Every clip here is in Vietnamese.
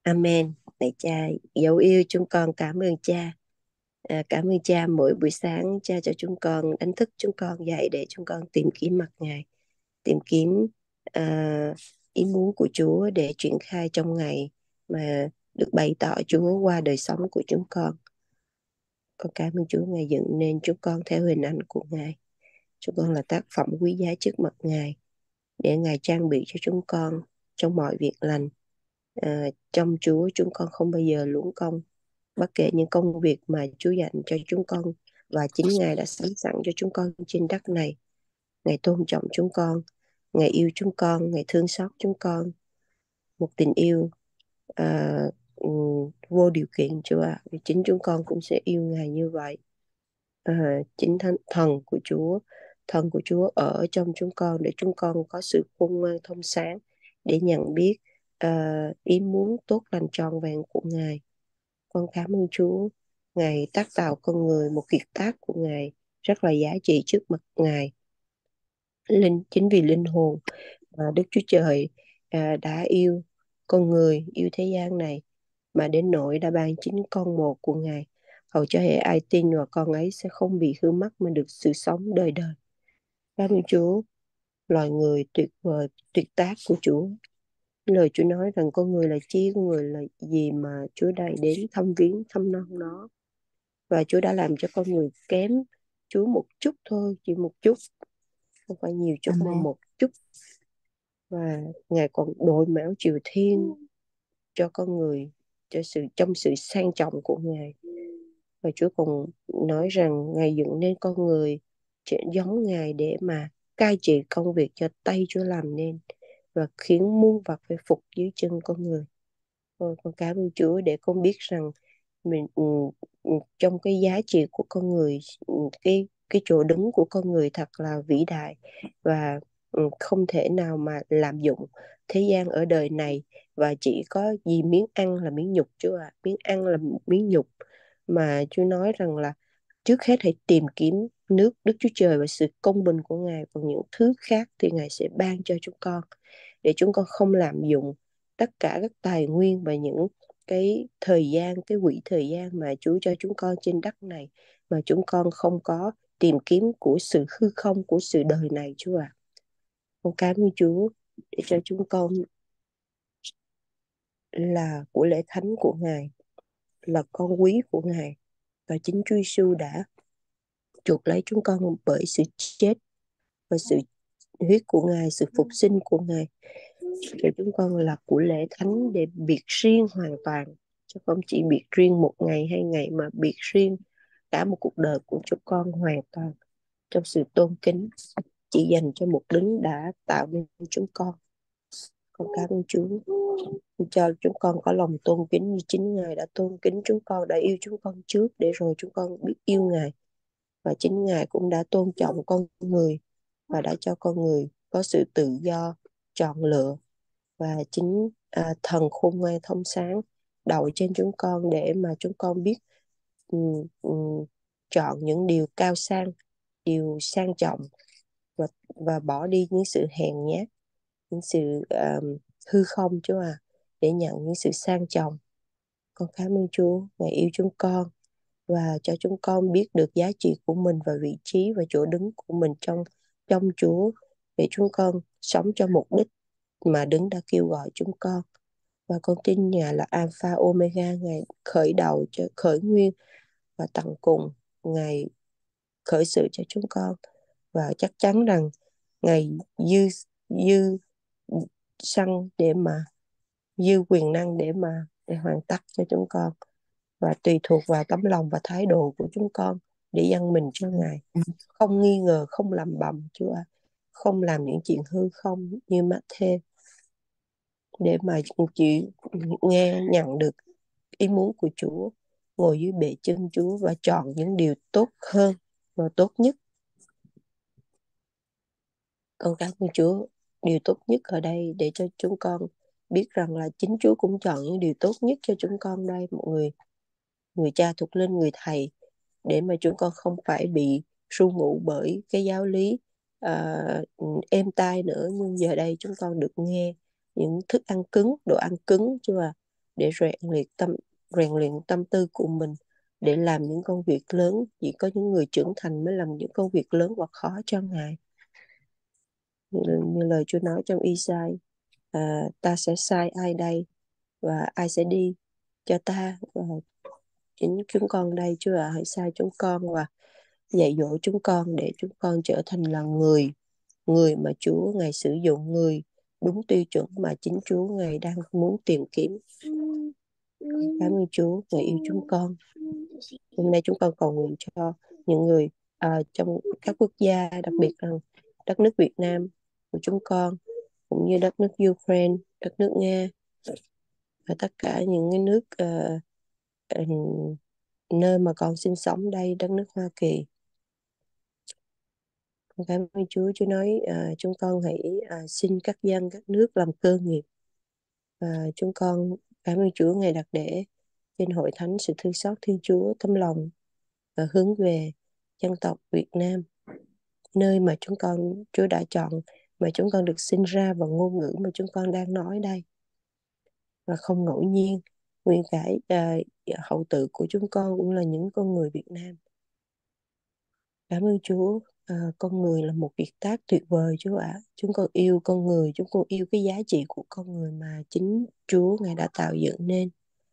Amen. Lạy cha dấu yêu, chúng con cảm ơn cha. Cảm ơn cha, mỗi buổi sáng cha cho chúng con đánh thức chúng con dậy để chúng con tìm kiếm mặt Ngài, tìm kiếm à, ý muốn của Chúa để triển khai trong ngày mà được bày tỏ Chúa qua đời sống của chúng con. Con cảm ơn Chúa, Ngài dựng nên chúng con theo hình ảnh của Ngài. Chúng con là tác phẩm quý giá trước mặt Ngài, để Ngài trang bị cho chúng con trong mọi việc lành. Trong Chúa chúng con không bao giờ luống công, bất kể những công việc mà Chúa dành cho chúng con, và chính Ngài đã sẵn sẵn cho chúng con trên đất này. Ngài tôn trọng chúng con, Ngài yêu chúng con, Ngài thương xót chúng con, một tình yêu à, vô điều kiện, Chúa ạ. Vì chính chúng con cũng sẽ yêu Ngài như vậy. Chính thần của Chúa, thần của Chúa ở trong chúng con, để chúng con có sự khôn ngoan thông sáng để nhận biết ý muốn tốt lành trọn vẹn của Ngài. Con cảm ơn Chúa, Ngài tác tạo con người, một kiệt tác của Ngài rất là giá trị trước mặt Ngài. Chính vì linh hồn Đức Chúa Trời đã yêu con người, yêu thế gian này, mà đến nỗi đã ban chính con một của Ngài, hầu cho hệ ai tin vào con ấy sẽ không bị hư mất mà được sự sống đời đời. Cảm ơn Chúa, loài người tuyệt vời, tuyệt tác của Chúa. Lời Chúa nói rằng con người là chi, con người là gì mà Chúa đầy đến thăm viếng, thăm nom nó. Và Chúa đã làm cho con người kém Chúa một chút thôi, chỉ một chút, không phải nhiều chút mà Amen. một chút. Và Ngài còn đổi mão chiều thiên cho con người, trong sự sang trọng của Ngài. Và Chúa còn nói rằng Ngài dựng nên con người giống Ngài để mà cai trị công việc cho tay Chúa làm nên, và khiến muôn vật phải phục dưới chân con người. Con cảm ơn Chúa để con biết rằng mình trong cái giá trị của con người, cái chỗ đứng của con người thật là vĩ đại, và không thể nào mà lạm dụng thế gian ở đời này, và chỉ có gì miếng ăn là miếng nhục, Chúa ạ. Miếng ăn là miếng nhục, mà Chúa nói rằng là trước hết hãy tìm kiếm nước Đức Chúa Trời và sự công bình của Ngài, còn những thứ khác thì Ngài sẽ ban cho chúng con, để chúng con không lạm dụng tất cả các tài nguyên và những cái thời gian, cái quỹ thời gian mà Chúa cho chúng con trên đất này, mà chúng con không có tìm kiếm của sự hư không, của sự đời này, Chúa ạ. Con cảm ơn Chúa để cho chúng con là của lễ thánh của Ngài, là con quý của Ngài, và chính Chúa Giêsu đã chuộc lấy chúng con bởi sự chết và sự huyết của Ngài, sự phục sinh của Ngài, để chúng con là của lễ thánh, để biệt riêng hoàn toàn, chứ không chỉ biệt riêng một ngày hai ngày, mà biệt riêng cả một cuộc đời của chúng con hoàn toàn trong sự tôn kính chỉ dành cho một đấng đã tạo nên chúng con. Con cảm ơn Chúa cho chúng con có lòng tôn kính như chính Ngài đã tôn kính chúng con, đã yêu chúng con trước, để rồi chúng con biết yêu Ngài. Và chính Ngài cũng đã tôn trọng con người, và đã cho con người có sự tự do chọn lựa, và chính thần khôn ngoan thông sáng đậu trên chúng con, để mà chúng con biết chọn những điều cao sang, điều sang trọng, và bỏ đi những sự hèn nhát, những sự hư không, Chúa à, để nhận những sự sang trọng. Con cảm ơn Chúa, Ngài yêu chúng con và cho chúng con biết được giá trị của mình, và vị trí và chỗ đứng của mình trong Chúa, để chúng con sống cho mục đích mà Đấng đã kêu gọi chúng con. Và con tin Ngài là Alpha Omega, Ngài khởi đầu, cho khởi nguyên và tận cùng. Ngài khởi sự cho chúng con, và chắc chắn rằng Ngài dư dư sân để mà dư quyền năng để hoàn tất cho chúng con, và tùy thuộc vào tấm lòng và thái độ của chúng con để dâng mình cho Ngài, không nghi ngờ, không làm bầm, Chúa, không làm những chuyện hư không như Mát-thê, để mà chỉ nghe nhận được ý muốn của Chúa, ngồi dưới bệ chân Chúa và chọn những điều tốt hơn và tốt nhất. Con cảm ơn Chúa, điều tốt nhất ở đây để cho chúng con biết rằng là chính Chúa cũng chọn những điều tốt nhất cho chúng con đây, một người cha thuộc linh, người thầy, để mà chúng con không phải bị ru ngủ bởi cái giáo lý êm tai nữa. Nhưng giờ đây chúng con được nghe những thức ăn cứng, đồ ăn cứng, Chúa à, để rèn luyện tâm tư của mình để làm những công việc lớn. Chỉ có những người trưởng thành mới làm những công việc lớn và khó cho Ngài. Như lời Chúa nói trong Isai, ta sẽ sai ai đây và ai sẽ đi cho ta. Chính chúng con đây, Chúa ạ, hãy sai chúng con và dạy dỗ chúng con để chúng con trở thành là người người mà Chúa Ngài sử dụng, người đúng tiêu chuẩn mà chính Chúa Ngài đang muốn tìm kiếm. Cảm ơn Chúa, Ngài yêu chúng con. Hôm nay chúng con cầu nguyện cho những người trong các quốc gia, đặc biệt là đất nước Việt Nam của chúng con, cũng như đất nước Ukraine, đất nước Nga và tất cả những cái nước nơi mà con sinh sống đây, đất nước Hoa Kỳ. Con cảm ơn Chúa. Chúa nói chúng con hãy xin các dân các nước làm cơ nghiệp. Chúng con cảm ơn Chúa Ngài đặt để trên hội thánh sự thương xót Thiên Chúa tấm lòng và hướng về dân tộc Việt Nam, nơi mà Chúa đã chọn, mà chúng con được sinh ra, và ngôn ngữ mà chúng con đang nói đây và không ngẫu nhiên. Nguyên cái hậu tự của chúng con cũng là những con người Việt Nam. Cảm ơn Chúa. Con người là một kiệt tác tuyệt vời Chúa ạ. Chúng con yêu con người, chúng con yêu cái giá trị của con người mà chính Chúa Ngài đã tạo dựng nên.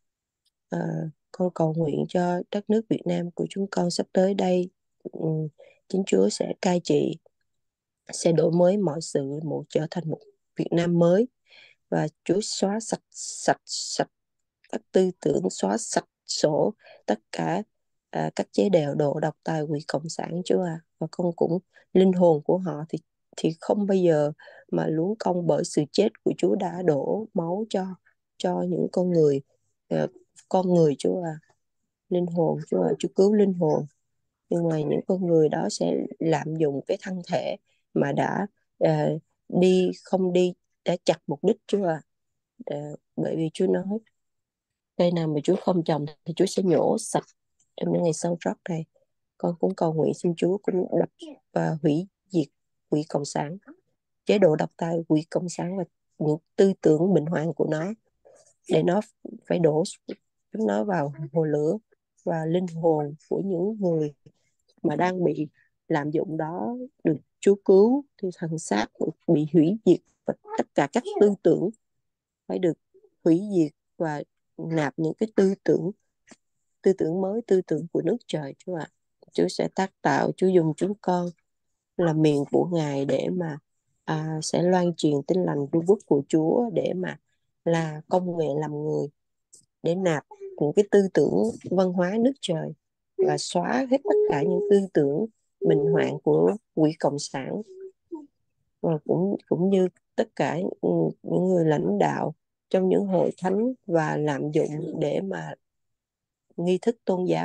Con cầu nguyện cho đất nước Việt Nam của chúng con sắp tới đây, chính Chúa sẽ cai trị, sẽ đổi mới mọi sự, trở thành một Việt Nam mới, và Chúa xóa sạch các tư tưởng, xóa sạch sổ tất cả các chế độ độc tài quỷ cộng sản Chúa à. Và con cũng linh hồn của họ thì không bao giờ mà luống công, bởi sự chết của Chúa đã đổ máu cho những con người Chúa à. Linh hồn Chúa à, Chúa cứu linh hồn. Nhưng mà những con người đó sẽ lạm dụng cái thân thể mà đã không đi, đã chặt mục đích Chúa à. Bởi vì Chúa nói cây nào mà Chúa không trồng thì Chúa sẽ nhổ sạch trong những ngày sau rót này. Con cũng cầu nguyện xin Chúa cũng đập và hủy diệt quỹ cộng sản, chế độ độc tài quỹ cộng sản và những tư tưởng bệnh hoạn của nó, để nó phải đổ chúng nó vào hồ lửa, và linh hồn của những người mà đang bị lạm dụng đó được Chúa cứu, thì thần xác bị hủy diệt, và tất cả các tư tưởng phải được hủy diệt và nạp những cái tư tưởng mới, tư tưởng của nước trời Chúa ạ. Chúa sẽ tác tạo, Chúa dùng chúng con là miệng của Ngài để mà sẽ loan truyền tin lành vương quốc của Chúa, để mà là công nghệ làm người, để nạp những cái tư tưởng văn hóa nước trời và xóa hết tất cả những tư tưởng bệnh hoạn của quỹ cộng sản, và cũng như tất cả những người lãnh đạo trong những hội thánh và lạm dụng để mà nghi thức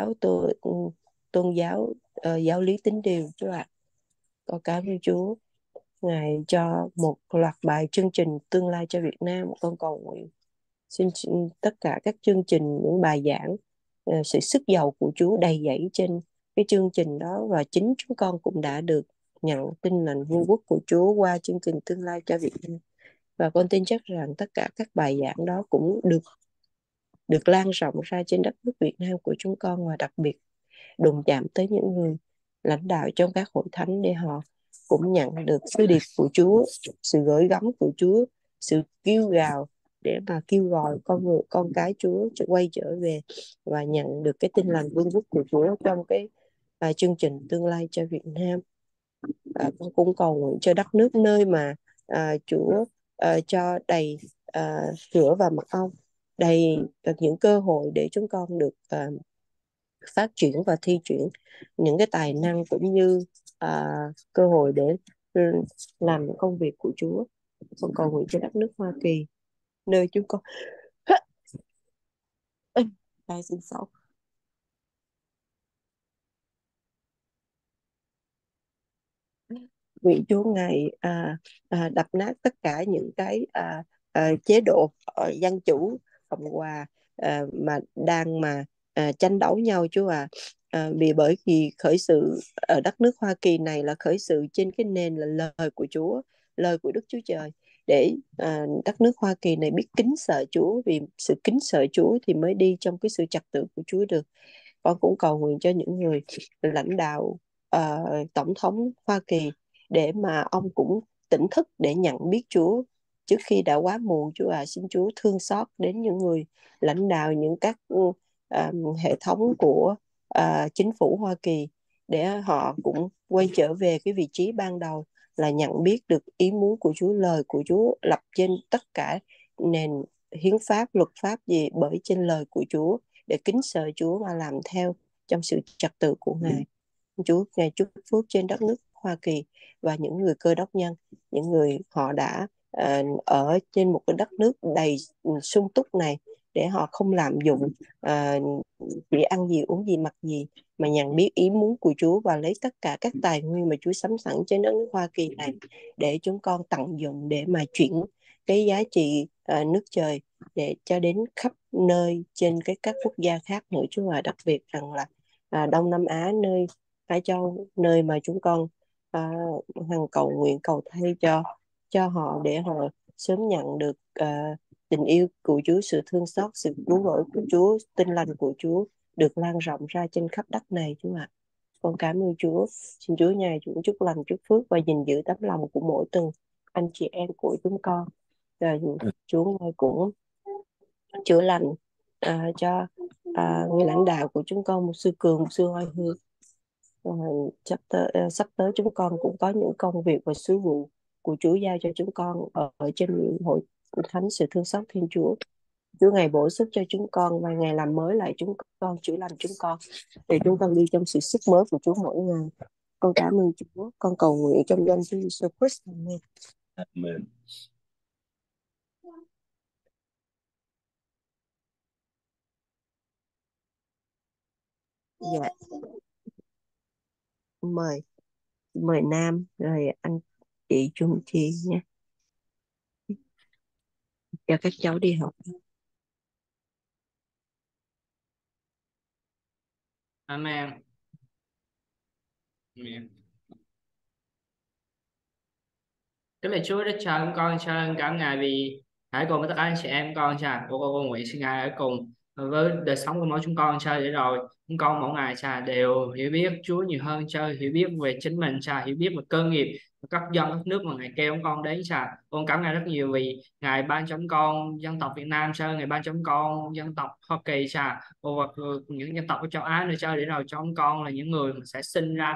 tôn giáo giáo lý tín điều Chúa ạ. Con cảm ơn Chúa Ngài cho một loạt bài chương trình tương lai cho Việt Nam. Con cầu nguyện xin tất cả các chương trình, những bài giảng, sự sức giàu của Chúa đầy dẫy trên cái chương trình đó, và chính chúng con cũng đã được nhận tin lành vương quốc của Chúa qua chương trình tương lai cho Việt Nam. Và con tin chắc rằng tất cả các bài giảng đó cũng được lan rộng ra trên đất nước Việt Nam của chúng con, và đặc biệt đụng chạm tới những người lãnh đạo trong các hội thánh, để họ cũng nhận được sứ điệp của Chúa, sự gửi gắm của Chúa, sự kêu gào để mà kêu gọi con cái Chúa quay trở về và nhận được cái tin lành vương quốc của Chúa trong cái chương trình tương lai cho Việt Nam. Con cũng cầu nguyện cho đất nước nơi mà Chúa cho đầy cửa và mật ong, đầy những cơ hội để chúng con được phát triển và thi triển những cái tài năng, cũng như cơ hội để làm những công việc của Chúa. Con cầu nguyện cho đất nước Hoa Kỳ, nơi chúng con đang sinh sống. Nguyện Chúa Ngài đập nát tất cả những cái chế độ dân chủ cộng hòa mà đang tranh đấu nhau Chúa à. Vì bởi vì khởi sự ở đất nước Hoa Kỳ này là khởi sự trên cái nền là lời của Chúa, lời của Đức Chúa Trời, để đất nước Hoa Kỳ này biết kính sợ Chúa, vì sự kính sợ Chúa thì mới đi trong cái sự trật tự của Chúa được. Con cũng cầu nguyện cho những người lãnh đạo, tổng thống Hoa Kỳ, để mà ông cũng tỉnh thức để nhận biết Chúa trước khi đã quá muộn. Chúa xin Chúa thương xót đến những người lãnh đạo, những các hệ thống của chính phủ Hoa Kỳ, để họ cũng quay trở về cái vị trí ban đầu, là nhận biết được ý muốn của Chúa, lời của Chúa lập trên tất cả nền hiến pháp, luật pháp gì bởi trên lời của Chúa, để kính sợ Chúa và làm theo trong sự trật tự của Ngài. Chúa Ngài chúc phước trên đất nước Hoa Kỳ và những người Cơ Đốc nhân, những người họ đã ở trên một cái đất nước đầy sung túc này, để họ không lạm dụng chỉ ăn gì uống gì mặc gì, mà nhận biết ý muốn của Chúa và lấy tất cả các tài nguyên mà Chúa sắm sẵn trên đất nước Hoa Kỳ này để chúng con tận dụng, để mà chuyển cái giá trị nước trời để cho đến khắp nơi trên các quốc gia khác nữa Chúa. Và đặc biệt rằng là Đông Nam Á, nơi Á Châu, nơi mà chúng con hằng cầu nguyện cầu thay cho họ, để họ sớm nhận được tình yêu của Chúa, sự thương xót, sự cứu rỗi của Chúa, tin lành của Chúa được lan rộng ra trên khắp đất này Chúa ạ. Con cảm ơn Chúa. Xin Chúa Ngài cũng chúc lành, chúc phước và gìn giữ tấm lòng của mỗi từng anh chị em của chúng con. Rồi Chúa Ngài cũng chữa lành cho người lãnh đạo của chúng con, một sư Cường, một sư Hoài Hương. Sắp tới chúng con cũng có những công việc và sứ vụ của Chúa giao cho chúng con ở trên hội thánh sự thương xót Thiên Chúa. Chúa Ngài bổ sức cho chúng con và Ngài làm mới lại chúng con, chữa lành chúng con, để chúng con đi trong sự sức mới của Chúa mỗi ngày. Con cảm ơn Chúa, con cầu nguyện trong danh Chúa Jesus Christ. Amen. Amen. Dạ, mời mời Nam rồi anh chị Trung Chi nhé, cho các cháu đi học. Amen. Amen. Kính lạy Chúa, Đức Cha chúng con sa ơn cảm Ngài vì hãy cùng với tất cả anh chị em con cha của con nguyện xin Ngài ở cùng với đời sống của mỗi chúng con cha, để rồi chúng con mỗi ngày cha đều hiểu biết Chúa nhiều hơn cha, hiểu biết về chính mình cha, hiểu biết về cơ nghiệp các dân các nước mà Ngài kêu chúng con đến cha. Con cảm Ngài rất nhiều vì Ngài ban cho chúng con dân tộc Việt Nam cha, Ngài ban cho chúng con dân tộc Hoa Kỳ cha, và những dân tộc ở châu Á nữa cha, để rồi cho chúng con là những người mà sẽ sinh ra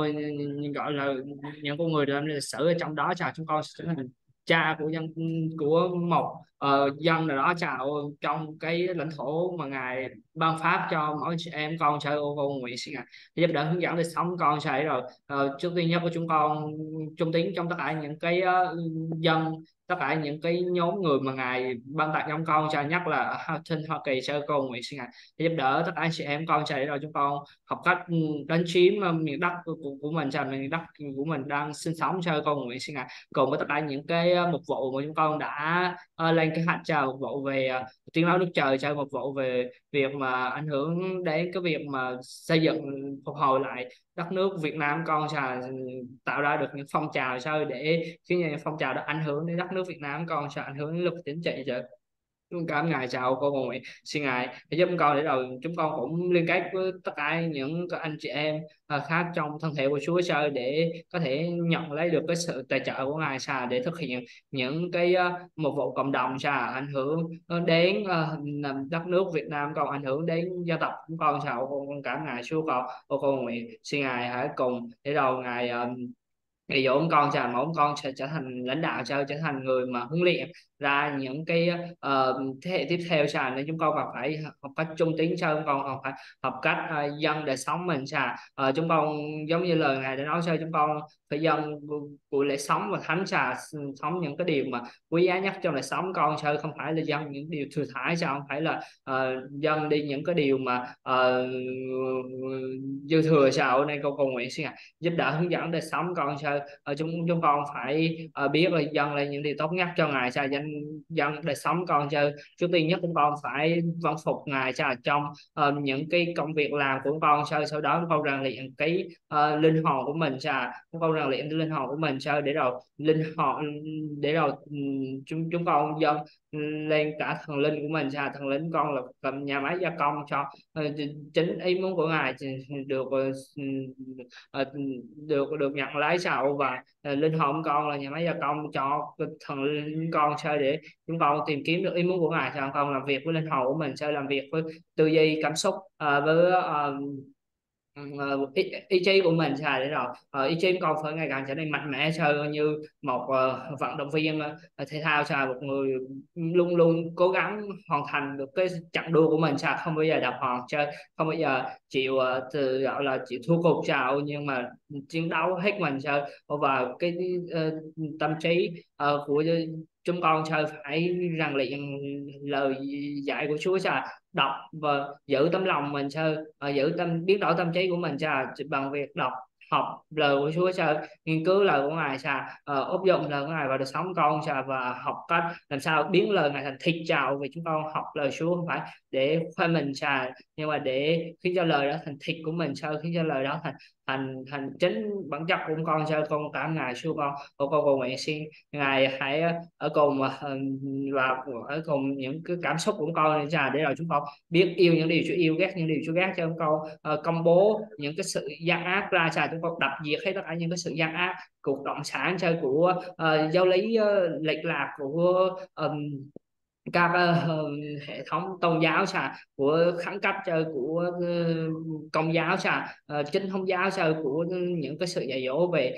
gọi là những con người làm lịch sử ở trong đó chào chúng con sẽ trở thành cha của dân, của một dân nào đó chào trong cái lãnh thổ mà Ngài ban pháp cho mỗi chị em con chơi ô con nguyện xin Ngài giúp đỡ hướng dẫn đời sống con sẽ rồi trước tiên nhất của chúng con trung tín trong tất cả những cái dân, tất cả những cái nhóm người mà Ngài ban tặng trong con cha, nhất là trên Hoa Kỳ sơ con nguyện xin Ngài giúp đỡ tất cả anh chị em con sẽ rồi chúng con học cách đánh chiếm miền đất của mình cha, miền đất của mình đang sinh sống cho con nguyện xin Ngài cùng với tất cả những cái mục vụ mà chúng con đã lên kế hoạch cho mục vụ về tiếng nói Đức Trời, cho mục vụ về việc mà ảnh hưởng đến cái việc mà xây dựng phục hồi lại đất nước Việt Nam con sao tạo ra được những phong trào sao để khiến những phong trào đó ảnh hưởng đến đất nước Việt Nam con, sao ảnh hưởng đến luật chính trị chứ. Chúng cảm Ngài chào cô nguyện xin Ngài để giúp con, để rồi chúng con cũng liên kết với tất cả những các anh chị em khác trong thân thể của Chúa Trời, để có thể nhận lấy được cái sự tài trợ của Ngài sao để thực hiện những cái một vụ cộng đồng sao ảnh hưởng đến đất nước Việt Nam, còn ảnh hưởng đến dân tộc của con sao. Con cảm Ngài Chúa con nguyện xin Ngài hãy cùng để rồi Ngài ví dụ con chàng mà con sẽ trở thành lãnh đạo, trở thành người mà huấn luyện ra những cái thế hệ tiếp theo sao, nên chúng con còn phải học cách trung tín, sao chúng con còn phải học cách dân đời sống mình sao chúng con giống như lời Ngài đã nói, sao chúng con phải dân của lễ sống và thánh sao, sống những cái điều mà quý giá nhất trong đời sống con, sao không phải là dân những điều thừa thãi, sao không phải là dân đi những cái điều mà dư thừa sao. Nên con cầu nguyện xin Ngài giúp đỡ hướng dẫn đời sống con sao chúng con phải biết là dâng lên những điều tốt nhất cho Ngài sao, danh dân đời sống con cha. Trước tiên nhất chúng con phải vâng phục ngài cha trong những cái công việc làm của con cha. Sau đó chúng con rèn luyện cái linh hồn của mình cha, chúng con rèn luyện cái linh hồn của mình cha, để rồi linh hồn, để rồi chúng con dâng lên cả thần linh của mình cha. Thần linh con là cầm nhà máy gia công cho chính ý muốn của ngài được ờ, được được nhận lấy sao. Và linh hồn con là nhà máy gia công cho thần linh con sao, để chúng con tìm kiếm được ý muốn của ngài sao. Con làm việc với linh hồn của mình sao, làm việc với tư duy cảm xúc, với ý chí của mình sao, để rồi ý chí của con phải ngày càng trở nên mạnh mẽ sao, như một vận động viên thể thao sao, một người luôn luôn cố gắng hoàn thành được cái chặng đua của mình sao, không bao giờ đạp hòn chơi, không bao giờ chịu gọi là chịu thua cuộc sao, nhưng mà chiến đấu hết mình sao. Và cái tâm trí của chúng con sao phải rèn luyện lời dạy của Chúa sao, đọc và giữ tấm lòng mình sao, giữ biến đổi tâm trí của mình sao bằng việc đọc, học lời của Chúa sao, nghiên cứu lời của Ngài sao, áp dụng lời của Ngài vào đời sống con sao, và học cách làm sao biến lời Ngài thành thịt chào. Vì chúng con học lời Chúa không phải để khoe mình sao, nhưng mà để khiến cho lời đó thành thịt của mình sao, khiến cho lời đó thành thành thành chính bản chất của con sao. Con cảm Ngài Chúa, con cầu nguyện xin Ngài hãy ở cùng và ở cùng những cái cảm xúc của con này sao, để rồi chúng con biết yêu những điều Chúa yêu, ghét những điều Chúa ghét, cho chúng con công bố những cái sự gian ác ra sao. Chúng con đập diệt hết tất cả những cái sự gian ác, cuộc cộng sản chơi của giáo lý lệch lạc của các hệ thống tôn giáo sao, của kháng cách của công giáo sao, chính thống giáo sao, của những cái sự dạy dỗ về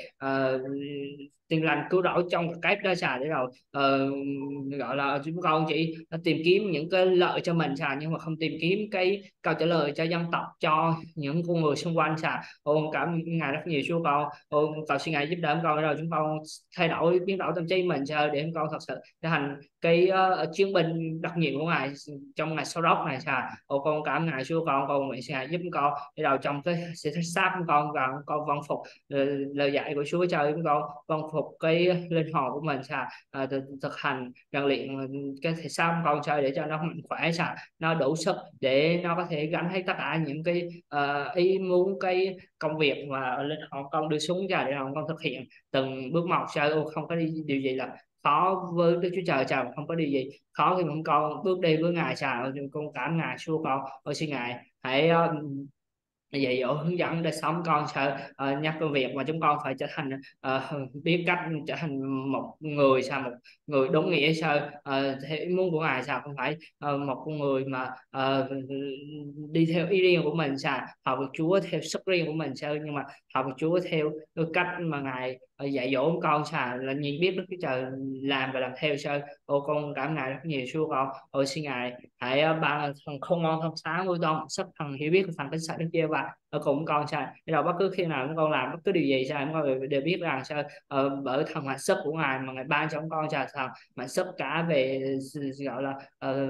tin lành cứu rỗi trong cái đó sao, để rồi gọi là chúng con chỉ tìm kiếm những cái lợi cho mình sao, nhưng mà không tìm kiếm cái câu trả lời cho dân tộc, cho những con người xung quanh sao. Ôn cảm ngài rất nhiều Chúa, con ôn cầu xin ngài giúp đỡ con, rồi chúng con thay đổi biến đổi tâm trí mình sao, để chúng con thật sự trở thành cái chiến binh đặc nhiệm của ngài trong ngày sau đó này sao. Ô con cảm ngài Chúa, con nguyện xin ngài giúp con, để đầu trong cái sự thích xác của con, và con vâng phục lời dạy của Chúa cho chúng con, vâng phục cái linh hồn của mình sao, thực hành rèn luyện cái thể xác của con sao, để cho nó mạnh khỏe sao, nó đủ sức để nó có thể gánh hết tất cả những cái ý muốn, cái công việc mà linh hồn con đưa xuống ra, để con thực hiện từng bước một sao. Không có điều gì là khó với Đức Chúa Trời chào, không có điều gì khó khi mà con bước đi với ngài chào. Con cảm ngài Chúa, con xin ngài hãy dạy dỗ hướng dẫn để sống con sợ nhắc cái việc mà chúng con phải trở thành biết cách trở thành một người sao, một người đúng nghĩa sao, theo ý muốn của ngài sao, không phải một con người mà đi theo ý riêng của mình sao, học được Chúa theo sức riêng của mình sao, nhưng mà học được Chúa theo cái cách mà ngài dạy dỗ con sao, là nhìn biết Đức Chúa Trời làm và làm theo sao. Ô con cảm ngài rất nhiều Chúa, con ôi xin ngài hãy ban thần không ngon thông sáng với con sức thần hiểu biết phần tính sạch Đức Giê và ở cùng con sao, để rồi bất cứ khi nào con làm bất cứ điều gì sao, con đều biết rằng sao bởi thần mạnh sức của ngài mà ngài ban cho con sao, thần mạnh sức cả về gọi là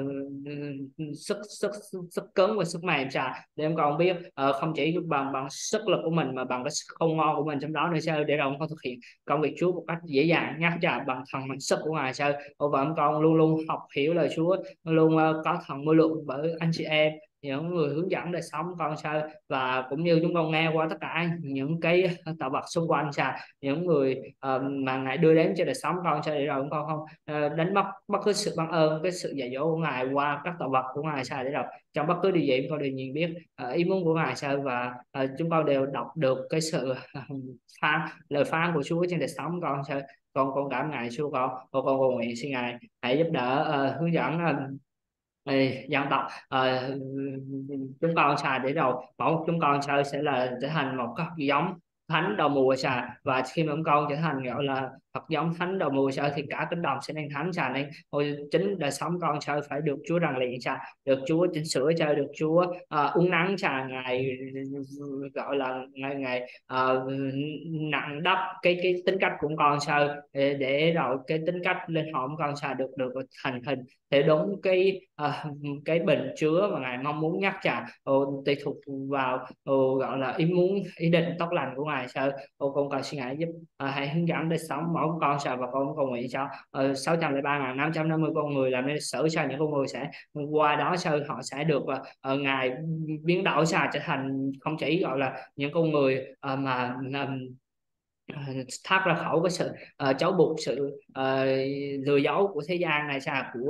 sức cứng và sức mềm sao, để em con biết không chỉ bằng bằng sức lực của mình mà bằng cái sức khôn ngoan của mình trong đó nữa sao, để rồi con thực hiện công việc Chúa một cách dễ dàng nhắc chả bằng thần mạnh sức của ngài sao. Và em con luôn luôn học hiểu lời Chúa, luôn có thần mưu lượng bởi anh chị em, những người hướng dẫn đời sống con sao, và cũng như chúng con nghe qua tất cả những cái tạo vật xung quanh sao, những người mà ngài đưa đến cho đời sống con sao, để rồi chúng con không đánh mất bất cứ sự ban ơn, cái sự dạy dỗ của ngài qua các tạo vật của ngài sao, để rồi trong bất cứ điều gì chúng con đều nhìn biết ý muốn của ngài sao, và chúng con đều đọc được cái sự phán lời phán của Chúa trên đời sống con sao. Con cảm ngài Chúa, con cầu nguyện xin ngài hãy giúp đỡ hướng dẫn dân tộc chúng con xài, để rồi mỗi một chúng con sao sẽ là trở thành một cái giống thánh đầu mùa xài. Và khi mà chúng con trở thành gọi là Phật giống thánh đầu mùa sao, thì cả cánh đồng sẽ nên thánh xài, nên ôi chính đời sống con sao phải được Chúa rèn luyện xài, được Chúa chỉnh sửa cho, được Chúa uốn nắn xài, ngày gọi là ngày nặng đắp cái tính cách của con sao, để rồi cái tính cách linh hồn của con sao được được thành hình để đúng cái bình chứa mà ngài mong muốn nhắc chả. Tùy thuộc vào gọi là ý muốn ý định tốt lành của ngài sao. Con cầu xin ngài giúp hãy hướng dẫn đời sống mỗi máu của con, và con cầu nguyện cho 603.550 con người làm nên lịch sử. Những con người sẽ qua đó họ sẽ được ngài biến đổi trở thành không chỉ gọi là những con người mà thoát ra khỏi cái sự trói buộc, sự lừa dối của thế gian này,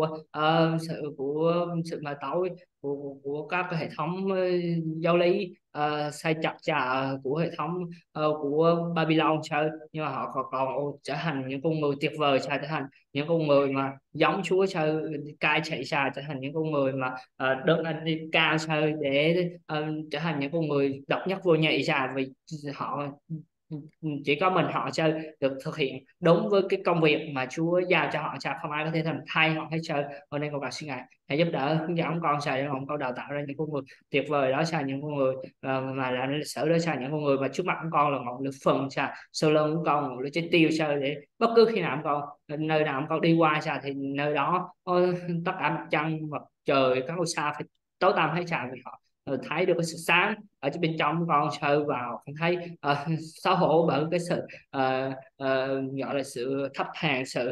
sự mà tối của các cái hệ thống giáo lý sai chặt của hệ thống của Babylon nhưng mà họ còn trở thành những con người tuyệt vời, trở thành những con người mà giống Chúa cai trị, trở thành những con người mà đứng lên đi cao để trở thành những con người độc nhất vô nhị vì họ chỉ có mình họ được thực hiện đúng với cái công việc mà Chúa giao cho họ, không ai có thể làm thay họ hết Hôm nay con cầu xin Ngài hãy giúp đỡ hướng dẫn con để ông con đào tạo ra những con người tuyệt vời đó, những con người mà làm lịch sử đó, những con người mà trước mặt của con là ngọn lửa phần, sau lưng của con ngọn lửa trái tiêu để bất cứ khi nào con nơi nào con đi qua thì nơi đó tất cả mặt trăng mặt trời các ngôi sao phải tối tăm hết vì họ thấy được cái sự sáng ở bên trong con vào con thấy xấu hổ bởi cái sự gọi là sự thấp hèn, sự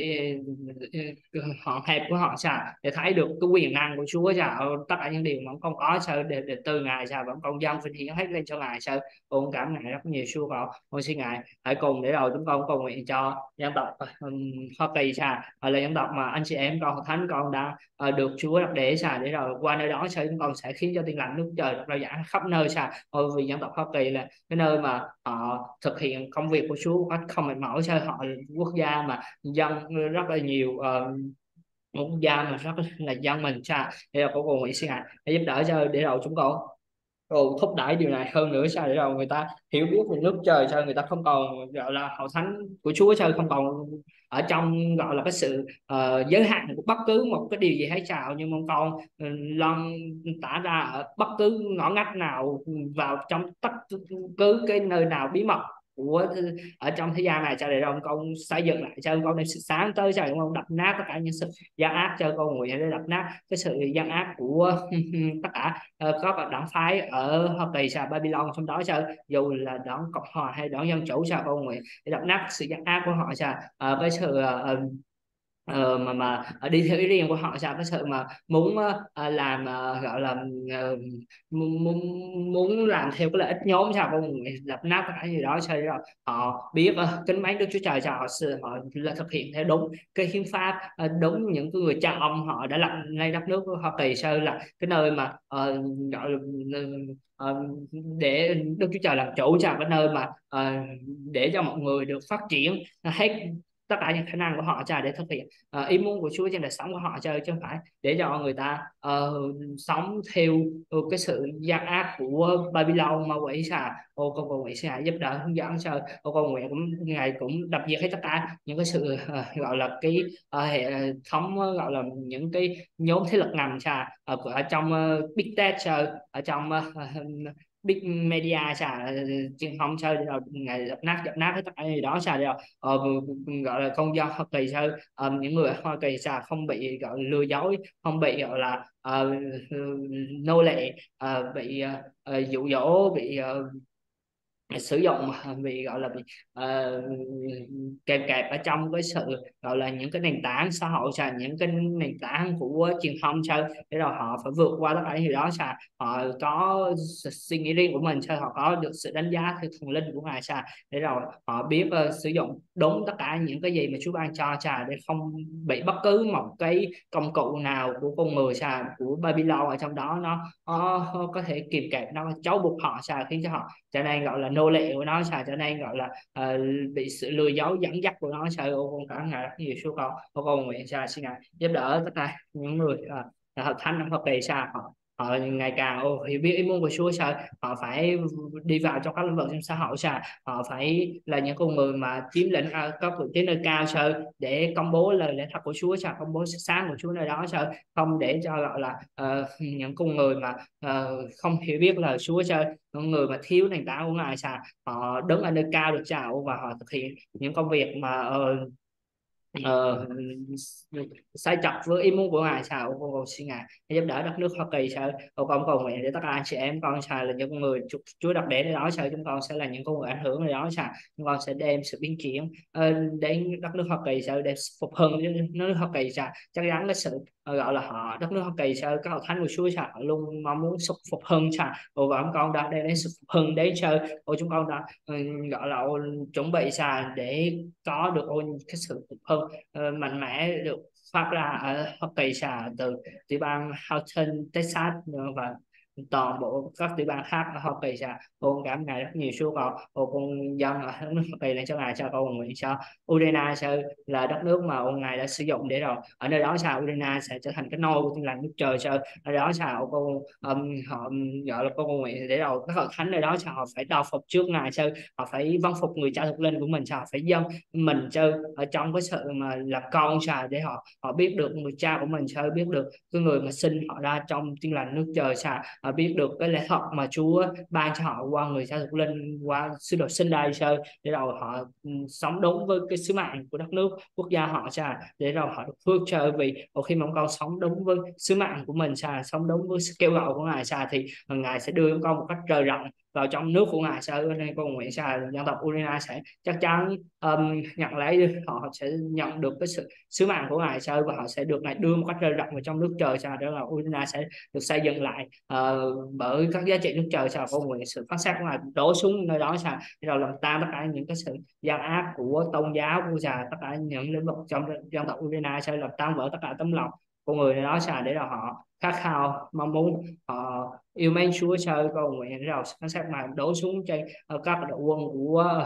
họ hẹp của họ để thấy được cái quyền năng của Chúa tất cả những điều mà con có để từ Ngài và con dân vinh hiển hết lên cho Ngài con cảm Ngài rất nhiều con xin Ngài hãy cùng để đầu chúng con cầu nguyện cho dân tộc Hoa Kỳ là dân tộc mà anh chị em con thánh con đã được Chúa đặt để rồi qua nơi đó chúng con sẽ khiến cho tiên lành nước trời rao giảng khắp nơi vì dân tộc Hoa Kỳ là cái nơi mà họ thực hiện công việc của Chúa một cách không mệt mỏi họ là quốc gia mà dân rất là nhiều một quốc gia mà rất là dân mình để là cầu nguyện xin Ngài để giúp đỡ để rồi chúng con rồi thúc đẩy điều này hơn nữa để rồi người ta hiểu biết về nước trời người ta không còn gọi là hậu thánh của Chúa không còn ở trong gọi là cái sự giới hạn của bất cứ một cái điều gì hết nhưng mong con loan tả ra ở bất cứ ngõ ngách nào, vào trong tất cứ cái nơi nào bí mật của ở trong thế gian này để ông con xây dựng lại con đem sự sáng tới ông đập nát tất cả những sự gian ác con nguyện để đập nát cái sự gian ác của tất cả các đảng phái ở Hoa Kỳ Babylon trong đó dù là đảng Cộng hòa hay đảng Dân chủ con nguyện để đập nát sự gian ác của họ cái sự mà đi theo ý riêng của họ cái sự mà muốn làm gọi là muốn làm theo cái lợi ích nhóm con lập nắp tất cả gì đó rồi họ biết kính mến Đức Chúa Trời họ là thực hiện theo đúng cái hiến pháp, đúng những cái người cha ông họ đã lập ngay đất nước của Hoa Kỳ là cái nơi mà gọi là để Đức Chúa Trời làm chủ cái nơi mà để cho mọi người được phát triển hết tất cả những khả năng của họ để thực hiện ý muốn của Chúa trên đời sống của họ chứ không phải để cho người ta sống theo cái sự gian ác của Babylon ma quỷ con cầu nguyện sẽ giúp đỡ hướng dẫn con cầu nguyện Ngài cũng đập diệt hết tất cả những cái sự gọi là cái hệ thống gọi là những cái nhóm thế lực ngầm ở trong Big Tech ở trong Big Media truyền thông rồi Ngài dập nát hết tất cả gì đó rồi gọi là công dân Hoa Kỳ những người Hoa Kỳ không bị gọi là lừa dối, không bị gọi là nô lệ, bị dụ dỗ, bị sử dụng, bị gọi là bị kèm kẹp ở trong cái sự gọi là những cái nền tảng xã hội những cái nền tảng của truyền thông để rồi họ phải vượt qua tất cả những điều đó họ có suy nghĩ riêng của mình họ có được sự đánh giá theo thần linh của Ngài để rồi họ biết sử dụng đúng tất cả những cái gì mà Chúa ban cho để không bị bất cứ một cái công cụ nào của con người của Babylon ở trong đó nó có thể kìm kẹp, nó trói buộc họ khiến cho họ trở nên gọi là nô lệ của nó trở nên gọi là bị sự lừa dối dẫn dắt của nó con cảm ngài rất nhiều số con nguyện xin ngài giúp đỡ tất cả những người học thánh trong Hoa Kỳ họ ngày càng hiểu biết ý muốn của Chúa họ phải đi vào trong các lĩnh vực trong xã hội họ phải là những con người mà chiếm lĩnh các vị trí nơi cao để công bố lời lẽ thật của Chúa công bố sự sáng của Chúa nơi đó không để cho gọi là những con người mà không hiểu biết lời Chúa những người mà thiếu nền tảng của Ngài họ đứng ở nơi cao được và họ thực hiện những công việc mà ờ, sai chặt với ý muốn của ngài sao con cầu xin ngài giúp đỡ đất nước Hoa Kỳ sao con cầu nguyện để tất cả anh chị em con sao là những con người Chúa đặt để đó sao chúng con sẽ là những con người ảnh hưởng ở đó sao chúng con sẽ đem sự biến chuyển đến đất nước Hoa Kỳ sao để phục hưng đất nước Hoa Kỳ sao chắc chắn cái sự gọi là họ đất nước Hoa Kỳ sao các hội thánh của Chúa sao họ luôn mong muốn sự phục hưng sao và chúng con đã đem đến sự phục hưng đến sao chúng con đã gọi là chuẩn bị sao để có được cái sự phục hưng mạnh mẽ được phát ra ở Hoa Kỳ từ tiểu bang Houston, Texas và toàn bộ các tiểu bang khác ở Hoa Kỳ con cảm ngài rất nhiều số con dân ở nước Hoa Kỳ lên cho ngài con nguyện cho Ukraine là đất nước mà ngài đã sử dụng để rồi ở nơi đó Ukraine sẽ trở thành cái nôi của Tin lành nước trời ở đó con họ gọi là con nguyện để rồi các hội thánh nơi đó họ phải đau phục trước ngài họ phải vâng phục người cha thuộc linh của mình phải dâng mình ở trong cái sự mà làm con để họ họ biết được người cha của mình biết được cái người mà sinh họ ra trong Tin lành nước trời họ biết được cái lẽ thật mà Chúa ban cho họ qua người cha thuộc linh qua sứ đồ sinh đây để rồi họ sống đúng với cái sứ mạng của đất nước quốc gia họ để rồi họ được phước vì khi mà ông con sống đúng với sứ mạng của mình sống đúng với sự kêu gọi của ngài thì ngài sẽ đưa ông con một cách trời rộng vào trong nước của ngài nên con nguyện dân tộc Ukraine sẽ chắc chắn nhận lấy họ sẽ nhận được cái sự sứ mạng của ngài và họ sẽ được ngài đưa một cách rơi rộng vào trong nước trời đó là Ukraine sẽ được xây dựng lại bởi các giá trị nước trời con nguyện sự phán xét của ngài đổ xuống nơi đó rồi làm tan tất cả những cái sự gian ác của tôn giáo của tất cả những lĩnh vực trong dân tộc Ukraine làm tan vỡ tất cả tấm lòng con người nơi đó để rồi họ khát khao mong muốn họ yêu mến Chúa con nguyện rồi phán xét mà đổ xuống trên các đội quân của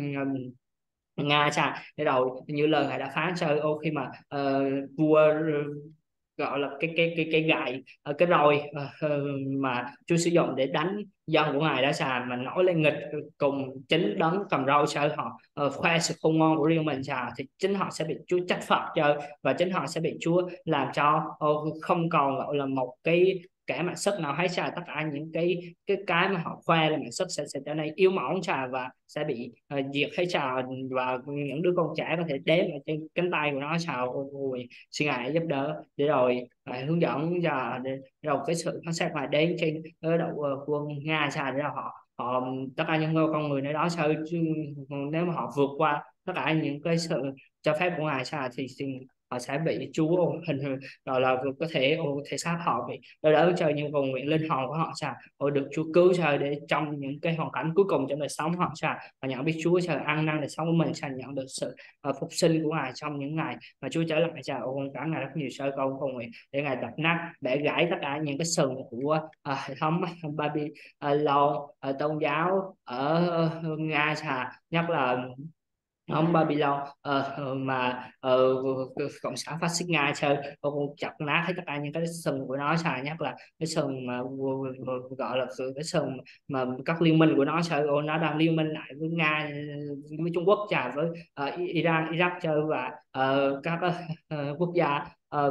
Nga để rồi như lời ngài đã phán khi mà vua gọi là cái gậy cái roi mà Chúa sử dụng để đánh dân của ngài đã mà nổi lên nghịch cùng chính đấng cầm roi họ khoe sự khôn ngoan của riêng mình thì chính họ sẽ bị Chúa trách phạt và chính họ sẽ bị Chúa làm cho không còn gọi là một cái mạn sức nào hết tất cả những cái mà họ khoe là mạn sức sẽ trở nên yếu mỏng và sẽ bị diệt hết và những đứa con trẻ có thể đếm ở trên cánh tay của nó ôi xin ngài giúp đỡ để rồi hướng dẫn để rồi cái sự phán xét mà đến trên đội quân Nga để rồi họ tất cả những con người nơi đó nếu mà họ vượt qua tất cả những cái sự cho phép của ngài thì họ sẽ bị Chúa hình gọi là có thể thể xác họ bị đỡ đỡ cho những cầu nguyện linh hồn của họ họ được Chúa cứu để trong những cái hoàn cảnh cuối cùng trong đời sống họ và nhận biết Chúa ăn năn đời sống của mình nhận được sự phục sinh của ngài trong những ngày mà Chúa trở lại con cảm ngài rất nhiều con cầu nguyện để ngài đập nát bẻ gãy tất cả những cái sừng của hệ thống Babylon tôn giáo ở Nga nhất là ông Babylon mà cộng sản phát xít Nga ông chặt nát hết tất cả những cái sừng của nó nhất là cái sừng mà gọi là cái sừng mà các liên minh của nó nó đang liên minh lại với Nga với Trung Quốc với Iran Iraq và các quốc gia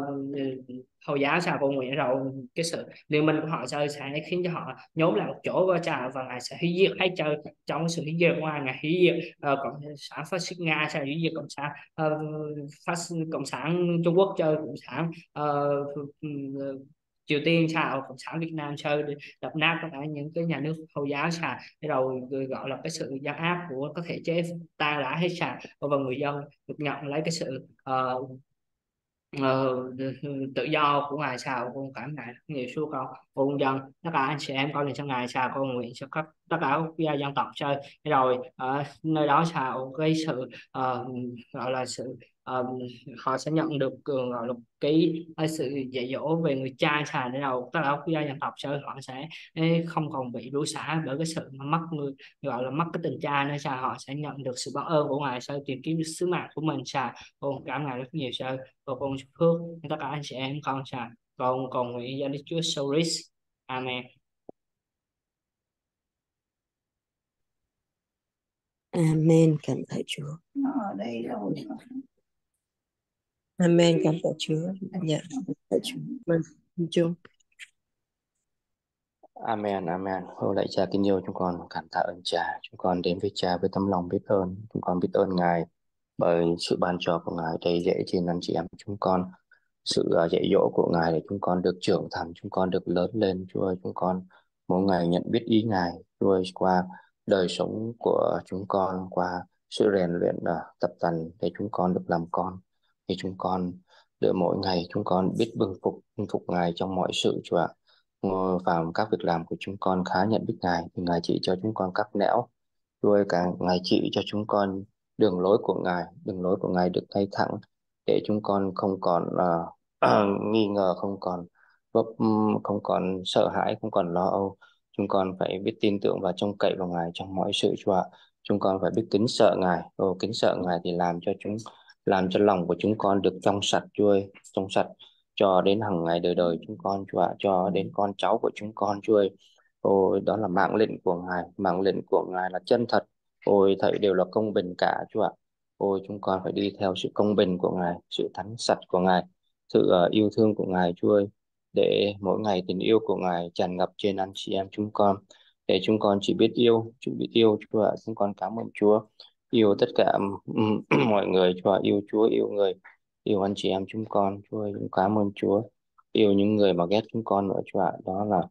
Hồi giáo con nguyện rồi cái sự liên minh của họ sẽ khiến cho họ nhóm lại một chỗ và ngài sẽ hủy diệt hết trong cái sự hủy diệt của ngài hủy diệt cộng sản phát xít Nga hủy diệt cộng sản cộng sản Trung Quốc cộng sản Triều Tiên cộng sản Việt Nam để đập nát tất cả những cái nhà nước Hồi giáo để rồi gọi là cái sự gian áp của các thể chế tan rã hết và người dân được nhận lấy cái sự ờ, tự do của ngài con cảm ngài rất nhiều số con dân tất cả anh chị em con này trong ngài con nguyện cho các tất cả các quốc gia dân tộc rồi ở nơi đó cái sự gọi là sự họ sẽ nhận được gọi là sự dạy dỗ về người cha để đầu tất cả các quốc gia dân tộc họ sẽ không còn bị đuổi xả bởi cái sự mà mất người gọi là mất cái tình cha nữa họ sẽ nhận được sự báo ơn của ngài tìm kiếm sứ mạng của mình con cảm ngài rất nhiều và con chúc phước tất cả anh chị em con con cầu nguyện cho Đức Chúa Soris. Amen. Amen, cảm tạ Chúa. Nó ở đây đâu Amen, cảm tạ Chúa. Dạ, cảm tạ Chúa. Chung. Amen, amen. Ôi lạy Cha kính yêu, chúng con cảm tạ ơn Cha. Chúng con đến với Cha với tấm lòng biết ơn. Chúng con biết ơn Ngài bởi sự ban cho của Ngài đầy dẫy trên anh chị em chúng con, sự dạy dỗ của Ngài để chúng con được trưởng thành, chúng con được lớn lên. Chúa ơi, chúng con mỗi ngày nhận biết ý Ngài. Chúa ơi, qua đời sống của chúng con, qua sự rèn luyện tập tành để chúng con được làm con, thì chúng con để mỗi ngày chúng con biết vâng phục Ngài trong mọi sự. Chúa ạ, vào các việc làm của chúng con khá nhận biết Ngài, thì Ngài chỉ cho chúng con các nẻo. Chúa ơi, càng Ngài chỉ cho chúng con đường lối của Ngài được ngay thẳng, để chúng con không còn nghi ngờ, không còn sợ hãi, không còn lo âu. Chúng con phải biết tin tưởng và trông cậy vào Ngài trong mọi sự. Chúa ạ, chúng con phải biết kính sợ Ngài. Kính sợ Ngài thì làm cho lòng của chúng con được trong sạch. Chúa ơi, trong sạch cho đến hằng ngày đời đời chúng con. Chúa ạ, cho đến con cháu của chúng con. Chúa ơi, ôi đó là mạng lệnh của Ngài, mạng lệnh của Ngài là chân thật. Ôi thảy đều là công bình cả. Chúa ạ, ôi chúng con phải đi theo sự công bình của Ngài, sự thánh sạch của Ngài, sự yêu thương của Ngài. Chúa ơi, để mỗi ngày tình yêu của Ngài tràn ngập trên anh chị em chúng con, để chúng con chỉ biết yêu. Chúa ạ, chúng con cảm ơn Chúa, yêu tất cả mọi người. Chúa ạ, yêu Chúa, yêu người, yêu anh chị em chúng con. Chúa ơi, chúng cảm ơn Chúa, yêu những người mà ghét chúng con nữa. Chúa ạ, đó là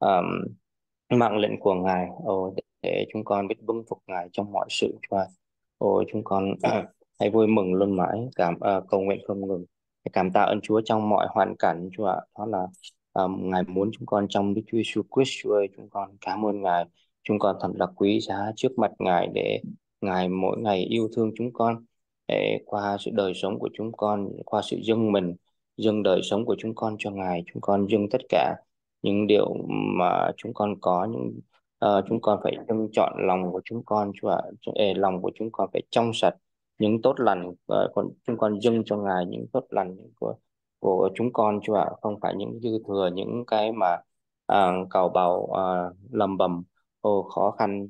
mạng lệnh của Ngài. Để chúng con biết vâng phục Ngài trong mọi sự. Chúa ạ, chúng con hãy vui mừng luôn mãi, cầu nguyện không ngừng, cảm tạ ơn Chúa trong mọi hoàn cảnh. Chúa ạ, đó là Ngài muốn chúng con trong Đức Chúa Giêsu Christ. Chúa ơi, chúng con cảm ơn Ngài. Chúng con thật là quý giá trước mặt Ngài, để Ngài mỗi ngày yêu thương chúng con, để qua sự đời sống của chúng con, qua sự dâng đời sống của chúng con cho Ngài. Chúng con dâng tất cả những điều mà chúng con có, chúng con phải dâng chọn lòng của chúng con. Chúa ạ, lòng của chúng con phải trong sạch, những tốt lành, chúng con dâng cho Ngài những tốt lành của chúng con. Chúa ạ, không phải những dư thừa, những cái mà cào bào, lầm bầm, khó khăn,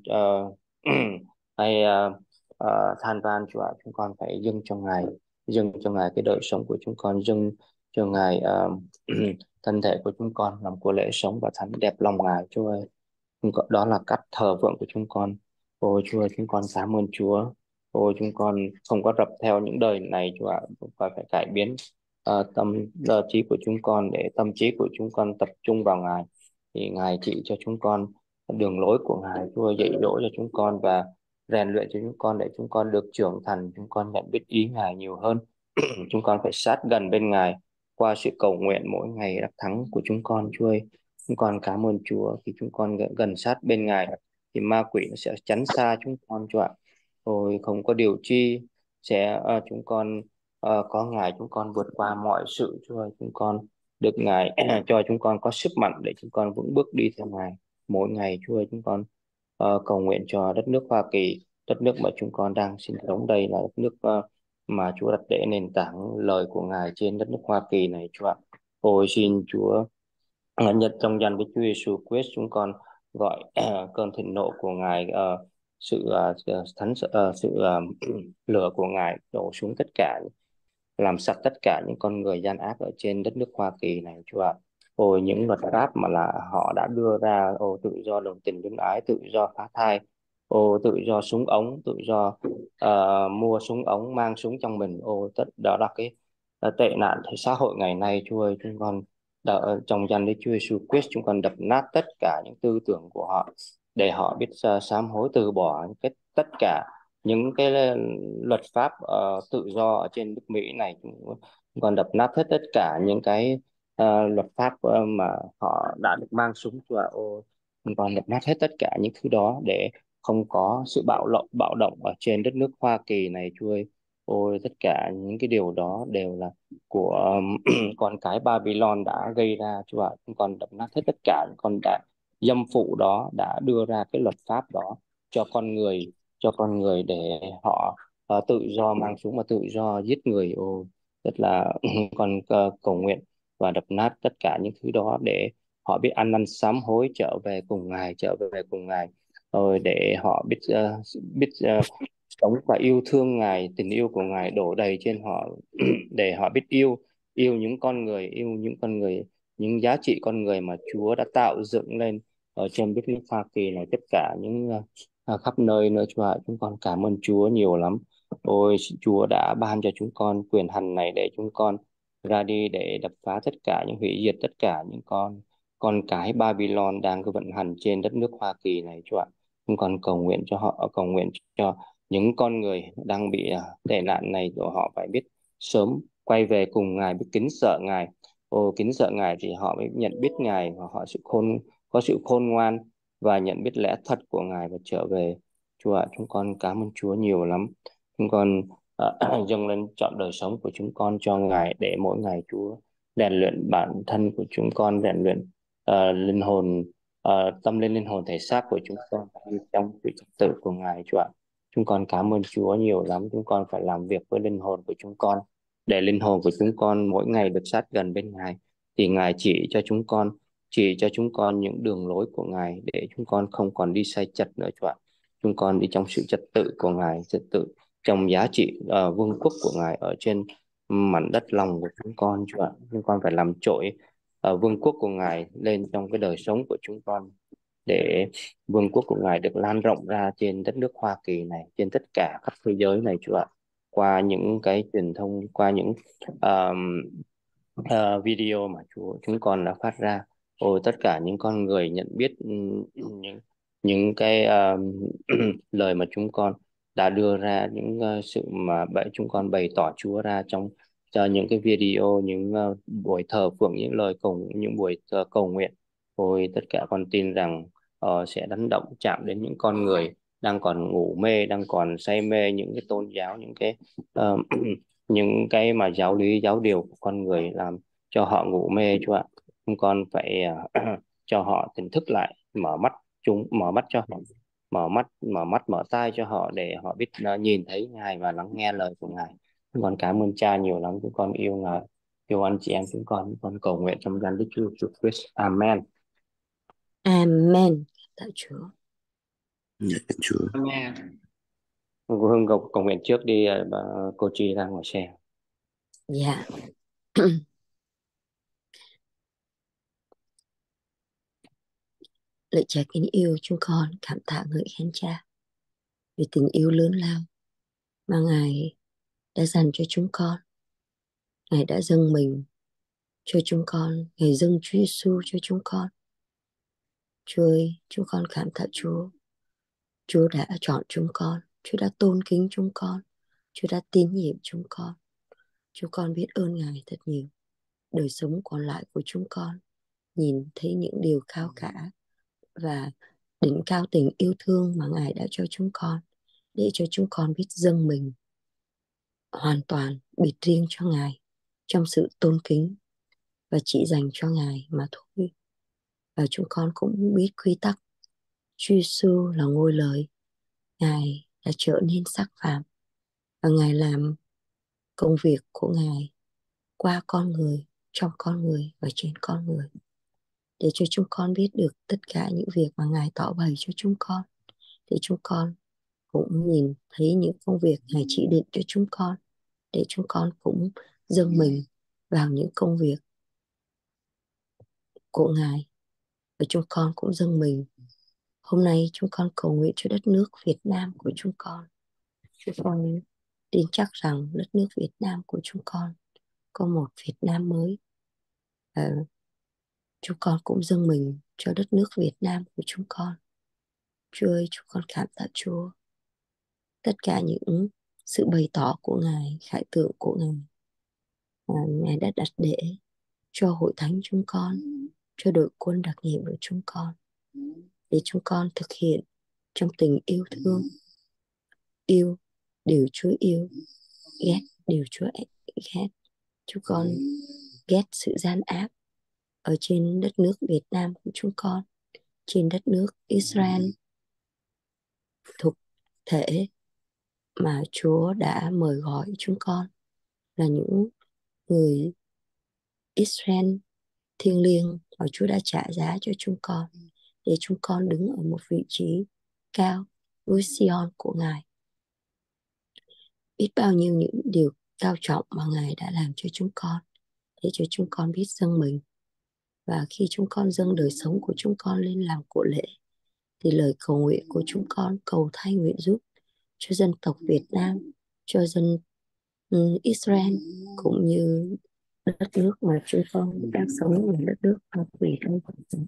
hay than van. Chúa ạ, chúng con phải dâng cho Ngài cái đời sống của chúng con, dâng cho Ngài thân thể của chúng con làm của lễ sống và thánh đẹp lòng Ngài. Chúa ơi, đó là cách thờ phượng của chúng con. Ôi Chúa ơi, chúng con cảm ơn Chúa. Ôi chúng con không có rập theo những đời này. Chúa ạ, chúng con phải cải biến trí của chúng con, để tâm trí của chúng con tập trung vào Ngài, thì Ngài chỉ cho chúng con đường lối của Ngài. Chúa ơi, dạy dỗ cho chúng con và rèn luyện cho chúng con, để chúng con được trưởng thành, chúng con nhận biết ý Ngài nhiều hơn. Chúng con phải sát gần bên Ngài qua sự cầu nguyện mỗi ngày đắc thắng của chúng con. Chúa ơi, chúng con cảm ơn Chúa, khi chúng con gần sát bên Ngài thì ma quỷ nó sẽ tránh xa chúng con. Chúa ạ, rồi không có điều chi sẽ chúng con có Ngài, chúng con vượt qua mọi sự. Chúa ơi, chúng con được Ngài cho chúng con có sức mạnh để chúng con vững bước đi theo Ngài mỗi ngày. Chúa ơi, chúng con cầu nguyện cho đất nước Hoa Kỳ, đất nước mà chúng con đang sinh sống. Đây là đất nước mà Chúa đặt để nền tảng lời của Ngài trên đất nước Hoa Kỳ này. Chúa ạ, ôi xin Chúa nhất trong danh Đức Chúa Giêsu Christ, chúng con gọi cơn thịnh nộ của Ngài, sự lửa của Ngài đổ xuống tất cả, làm sạch tất cả những con người gian ác ở trên đất nước Hoa Kỳ này. Chúa ạ, ôi những luật pháp mà là họ đã đưa ra, tự do đồng tình luyến ái, tự do phá thai, tự do súng ống, tự do mua súng ống, mang súng trong mình, tất đó là cái tệ nạn thế xã hội ngày nay. Chúa ơi, chúng con trong danh Đức Chúa Giêsu Christ, chúng con đập nát tất cả những tư tưởng của họ, để họ biết sám hối, từ bỏ tất cả những cái luật pháp tự do ở trên nước Mỹ này. Chúng còn đập nát hết tất cả những cái luật pháp mà họ đã được mang súng. Chúa ạ, chúng con đập nát hết tất cả những thứ đó, để không có sự bạo động ở trên đất nước Hoa Kỳ này. Chúa ơi, ôi tất cả những cái điều đó đều là của con cái Babylon đã gây ra. Chúa ạ, chúng con đập nát hết tất cả những con dâm phụ đó đã đưa ra cái luật pháp đó cho con người, để họ tự do mang súng và tự do giết người. Rất là con cầu nguyện và đập nát tất cả những thứ đó, để họ biết ăn năn sám hối, trở về cùng Ngài, rồi để họ biết sống và yêu thương Ngài, tình yêu của Ngài đổ đầy trên họ, để họ biết yêu yêu những con người, những giá trị con người mà Chúa đã tạo dựng lên ở trên đất nước Hoa Kỳ này, tất cả những khắp nơi nữa. Chúa ạ, chúng con cảm ơn Chúa nhiều lắm. Ôi, Chúa đã ban cho chúng con quyền hành này để chúng con ra đi để đập phá tất cả những hủy diệt tất cả những con cái Babylon đang cứ vận hành trên đất nước Hoa Kỳ này, Chúa ạ. Chúng con cầu nguyện cho họ, cầu nguyện cho những con người đang bị tệ nạn này của họ phải biết sớm quay về cùng Ngài, biết kính sợ Ngài. Kính sợ Ngài thì họ mới nhận biết Ngài và họ có sự khôn ngoan và nhận biết lẽ thật của Ngài và trở về. Chúa ạ, chúng con cảm ơn Chúa nhiều lắm. Chúng con dâng lên trọn đời sống của chúng con cho Ngài để mỗi ngày Chúa rèn luyện bản thân của chúng con, rèn luyện linh hồn, tâm linh, linh hồn, thể xác của chúng con đi trong sự trật tự của Ngài, Chúa ạ. Chúng con cảm ơn Chúa nhiều lắm. Chúng con phải làm việc với linh hồn của chúng con để linh hồn của chúng con mỗi ngày được sát gần bên Ngài, thì Ngài chỉ cho chúng con những đường lối của Ngài để chúng con không còn đi sai chật nữa, Chúa ạ. Chúng con đi trong sự trật tự của Ngài, trật tự trong giá trị vương quốc của Ngài ở trên mảnh đất lòng của chúng con, Chúa ạ. Chúng con phải làm trội vương quốc của Ngài lên trong cái đời sống của chúng con, để vương quốc của Ngài được lan rộng ra trên đất nước Hoa Kỳ này, trên tất cả các thế giới này, Chúa ạ. Qua những cái truyền thông, qua những video mà chúng con đã phát ra, tất cả những con người nhận biết những cái lời mà chúng con đã đưa ra, những sự mà chúng con bày tỏ Chúa ra trong cho những cái video, những buổi thờ phượng, những lời cầu, những buổi cầu nguyện. Tất cả con tin rằng sẽ đánh động chạm đến những con người đang còn ngủ mê, đang còn say mê những cái tôn giáo, những cái ờ, những cái mà giáo lý, giáo điều của con người, làm cho họ ngủ mê, Chúa ạ. Chúng con phải cho họ tỉnh thức lại, mở mắt cho họ, mở tai cho họ để họ biết nhìn thấy Ngài và lắng nghe lời của Ngài. Chúng con cảm ơn Cha nhiều lắm. Chúng con yêu Ngài, yêu anh chị em chúng con cầu nguyện trong danh Đức Chúa Jesus Christ. Amen. Amen. Tạ Chúa. Dạ Chúa. Amen. Cô Hương cầu nguyện trước đi, cô Chi đang ngồi xe. Dạ. Lạy Cha kính yêu, chúng con cảm tạ ngợi khen Cha vì tình yêu lớn lao mà Ngài đã dành cho chúng con. Ngài đã dâng mình cho chúng con, Ngài dâng Chúa Giêsu cho chúng con. Chúa ơi, chúng con cảm tạ Chúa. Chúa đã chọn chúng con, Chúa đã tôn kính chúng con, Chúa đã tín nhiệm chúng con. Chúng con biết ơn Ngài thật nhiều. Đời sống còn lại của chúng con nhìn thấy những điều cao cả và đỉnh cao tình yêu thương mà Ngài đã cho chúng con, để cho chúng con biết dâng mình hoàn toàn biệt riêng cho Ngài trong sự tôn kính và chỉ dành cho Ngài mà thôi. Và chúng con cũng biết quy tắc Chúa Giêsu là ngôi lời. Ngài đã trở nên xác phàm và Ngài làm công việc của Ngài qua con người, trong con người và trên con người, để cho chúng con biết được tất cả những việc mà Ngài tỏ bày cho chúng con, để chúng con cũng nhìn thấy những công việc Ngài chỉ định cho chúng con, để chúng con cũng dâng mình vào những công việc của Ngài. Và chúng con cũng dâng mình. Hôm nay chúng con cầu nguyện cho đất nước Việt Nam của chúng con. Chúng con tin chắc rằng đất nước Việt Nam của chúng con có một Việt Nam mới. Chúng con cũng dâng mình cho đất nước Việt Nam của chúng con. Chúa ơi, chúng con cảm tạ Chúa. Tất cả những sự bày tỏ của Ngài, khải tượng của Ngài, Ngài đã đặt để cho hội thánh chúng con, cho đội quân đặc nhiệm của chúng con, để chúng con thực hiện trong tình yêu thương. Yêu điều Chúa yêu, ghét điều Chúa ghét. Chúng con ghét sự gian ác ở trên đất nước Việt Nam của chúng con, trên đất nước Israel thuộc thể mà Chúa đã mời gọi chúng con là những người Israel thiêng liêng, và Chúa đã trả giá cho chúng con để chúng con đứng ở một vị trí cao, núi Sion của Ngài. Biết bao nhiêu những điều cao trọng mà Ngài đã làm cho chúng con, để cho chúng con biết dâng mình. Và khi chúng con dâng đời sống của chúng con lên làm của lễ, thì lời cầu nguyện của chúng con cầu thay nguyện giúp cho dân tộc Việt Nam cho dân Israel, cũng như đất nước mà chúng con đang sống, là đất nước Hoa Kỳ trong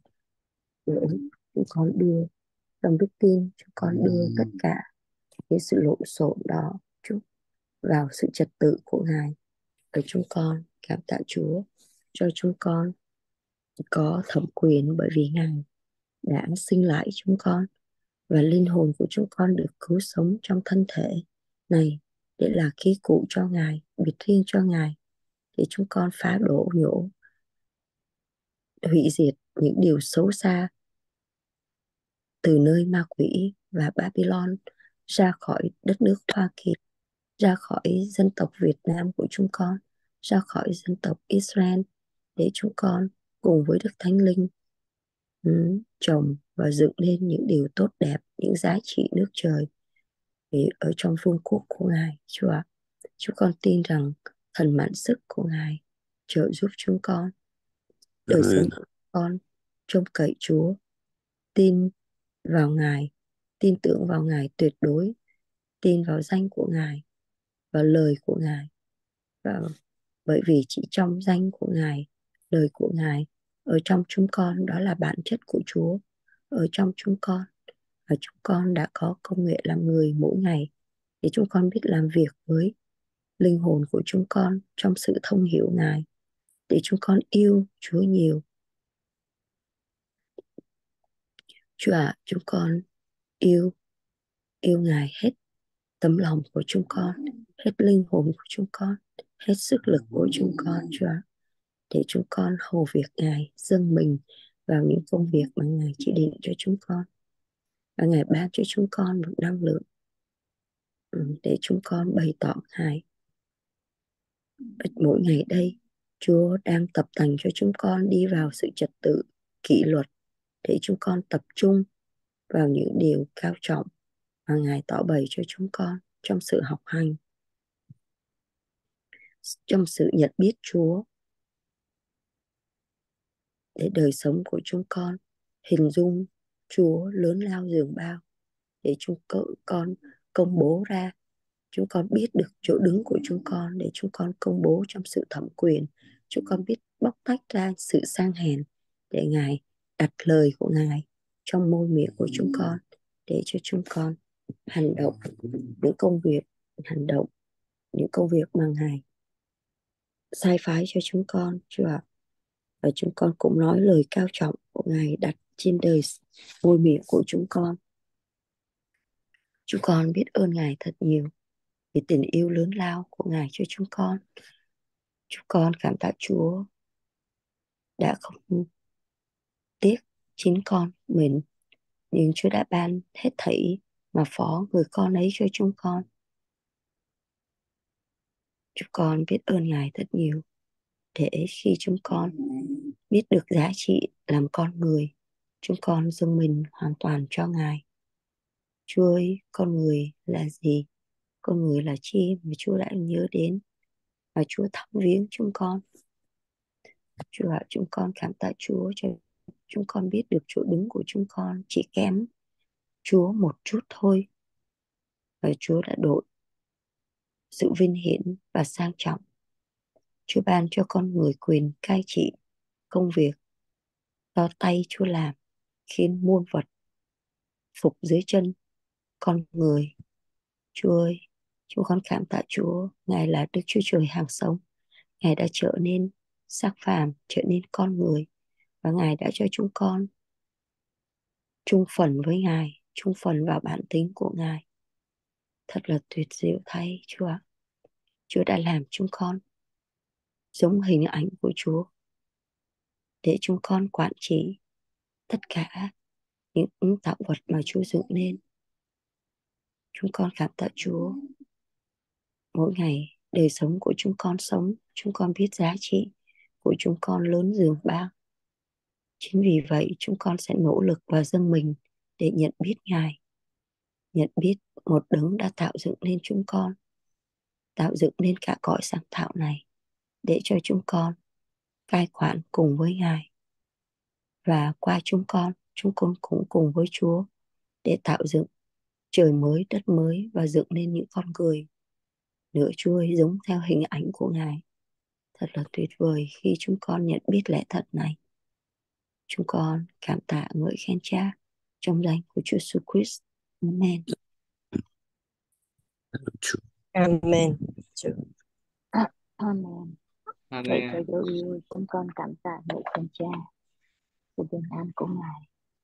chúng con đưa trong đức tin, chúng con đưa tất cả những sự lộn xộn đó chút vào sự trật tự của Ngài. Và chúng con cảm tạ Chúa cho chúng con có thẩm quyền, bởi vì Ngài đã sinh lại chúng con, và linh hồn của chúng con được cứu sống trong thân thể này để là khí cụ cho Ngài, biệt riêng cho Ngài, để chúng con phá đổ nhổ, hủy diệt những điều xấu xa từ nơi ma quỷ và Babylon ra khỏi đất nước Hoa Kỳ, ra khỏi dân tộc Việt Nam của chúng con, ra khỏi dân tộc Israel, để chúng con cùng với Đức Thánh Linh trồng và dựng lên những điều tốt đẹp, những giá trị nước trời ở trong vương quốc của Ngài. Chúa ạ, chúng con tin rằng thần mãn sức của Ngài trợ giúp chúng con, đời sống của chúng con trông cậy Chúa, tin vào Ngài, tin tưởng vào Ngài tuyệt đối, tin vào danh của Ngài, vào lời của Ngài. Và bởi vì chỉ trong danh của Ngài, lời của Ngài ở trong chúng con, đó là bản chất của Chúa ở trong chúng con, và chúng con đã có công nghệ làm người mỗi ngày, để chúng con biết làm việc với linh hồn của chúng con trong sự thông hiểu Ngài, để chúng con yêu Chúa nhiều. Chúa ạ, chúng con yêu Ngài hết tấm lòng của chúng con, hết linh hồn của chúng con, hết sức lực của chúng con, Chúa ạ, để chúng con hầu việc Ngài, dâng mình vào những công việc mà Ngài chỉ định cho chúng con, và Ngài ban cho chúng con một năng lượng để chúng con bày tỏ Ngài. Mỗi ngày đây, Chúa đang tập tành cho chúng con đi vào sự trật tự, kỷ luật, để chúng con tập trung vào những điều cao trọng mà Ngài tỏ bày cho chúng con trong sự học hành, trong sự nhận biết Chúa, để đời sống của chúng con hình dung Chúa lớn lao dường bao, để chúng con công bố ra, chúng con biết được chỗ đứng của chúng con, để chúng con công bố trong sự thẩm quyền. Chúng con biết bóc tách ra sự sang hèn, để Ngài đặt lời của Ngài trong môi miệng của chúng con, để cho chúng con hành động những công việc, mà Ngài sai phái cho chúng con, Chúa ạ. Và chúng con cũng nói lời cao trọng của Ngài đặt trên đời môi miệng của chúng con. Chúng con biết ơn Ngài thật nhiều vì tình yêu lớn lao của Ngài cho chúng con. Chúng con cảm tạ Chúa đã không tiếc chính con mình, nhưng Chúa đã ban hết thảy mà phó người con ấy cho chúng con. Chúng con biết ơn Ngài thật nhiều, để khi chúng con biết được giá trị làm con người, chúng con dâng mình hoàn toàn cho Ngài. Chúa ơi, con người là gì? Con người là chi mà Chúa đã nhớ đến, và Chúa thăm viếng chúng con. Chúa ạ, chúng con cảm tạ Chúa cho chúng con biết được chỗ đứng của chúng con chỉ kém Chúa một chút thôi, và Chúa đã đổi sự vinh hiển và sang trọng. Chúa ban cho con người quyền cai trị công việc do tay Chúa làm, khiến muôn vật phục dưới chân con người. Chúa ơi, chúng con cảm tạ Chúa, Ngài là Đức Chúa Trời hàng sống. Ngài đã trở nên xác phàm, trở nên con người, và Ngài đã cho chúng con chung phần với Ngài, chung phần vào bản tính của Ngài. Thật là tuyệt diệu thay Chúa ạ. Chúa đã làm chúng con giống hình ảnh của Chúa, để chúng con quản trị tất cả những tạo vật mà Chúa dựng nên. Chúng con cảm tạ Chúa. Mỗi ngày đời sống của chúng con sống, chúng con biết giá trị của chúng con lớn dường bao. Chính vì vậy chúng con sẽ nỗ lực và dâng mình để nhận biết Ngài, nhận biết một đấng đã tạo dựng nên chúng con, tạo dựng nên cả cõi sáng tạo này, để cho chúng con cai quản cùng với Ngài. Và qua chúng con cũng cùng với Chúa để tạo dựng trời mới, đất mới, và dựng nên những con người nửa chuôi giống theo hình ảnh của Ngài. Thật là tuyệt vời khi chúng con nhận biết lẽ thật này. Chúng con cảm tạ ngợi khen Cha trong danh của Chúa Jesus Christ. Amen. Chúa. Amen. Amen. Lạy Amen. Cha dấu yêu, chúng con cảm tạ ngợi khen Cha sự bình an của Ngài,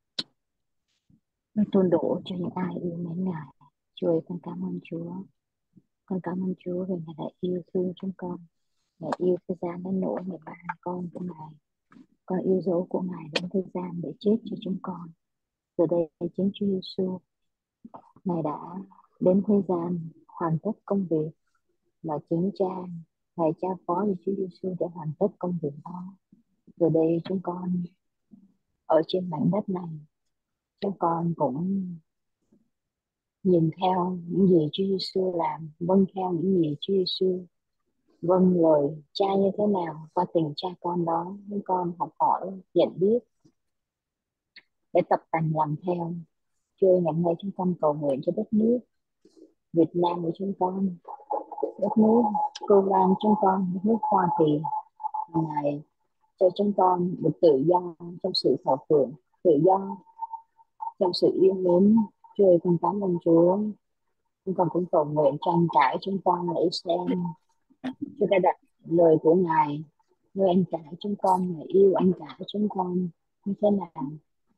nó tuôn đổ cho những ai yêu mến Ngài. Chúa ơi, con cảm ơn Chúa. Con cảm ơn Chúa vì Ngài đã yêu thương chúng con. Ngài yêu thế gian đến nỗi Ngài ban con của Ngài. Con yêu dấu của Ngài đến thế gian để chết cho chúng con. Giờ đây chính Chúa Giêsu, Ngài đã đến thế gian hoàn tất công việc mà chính Cha Ngài trao phó cho Chúa Giêsu để hoàn tất công việc đó. Giờ đây chúng con ở trên mảnh đất này, chúng con cũng nhìn theo những gì Chúa Giêsu làm, vâng theo những gì Chúa Giêsu, vâng lời Cha như thế nào. Qua tình cha con đó, chúng con học hỏi, nhận biết để tập tành làm theo. Chúa ơi, ngày hôm nay chúng con cầu nguyện cho đất nước Việt Nam của chúng con, đất nước cô Lan chúng con, đất nước Hoa Kỳ. Ngài cho chúng con được tự do trong sự thờ phượng, tự do trong sự yêu mến. Chúa ơi, con cảm ơn Chúa. Chúng con cũng cầu nguyện tranh cãi chúng con là Israel. Chúa đã đặt lời của Ngài nơi anh cả chúng con, Ngài yêu anh cả chúng con như thế nào.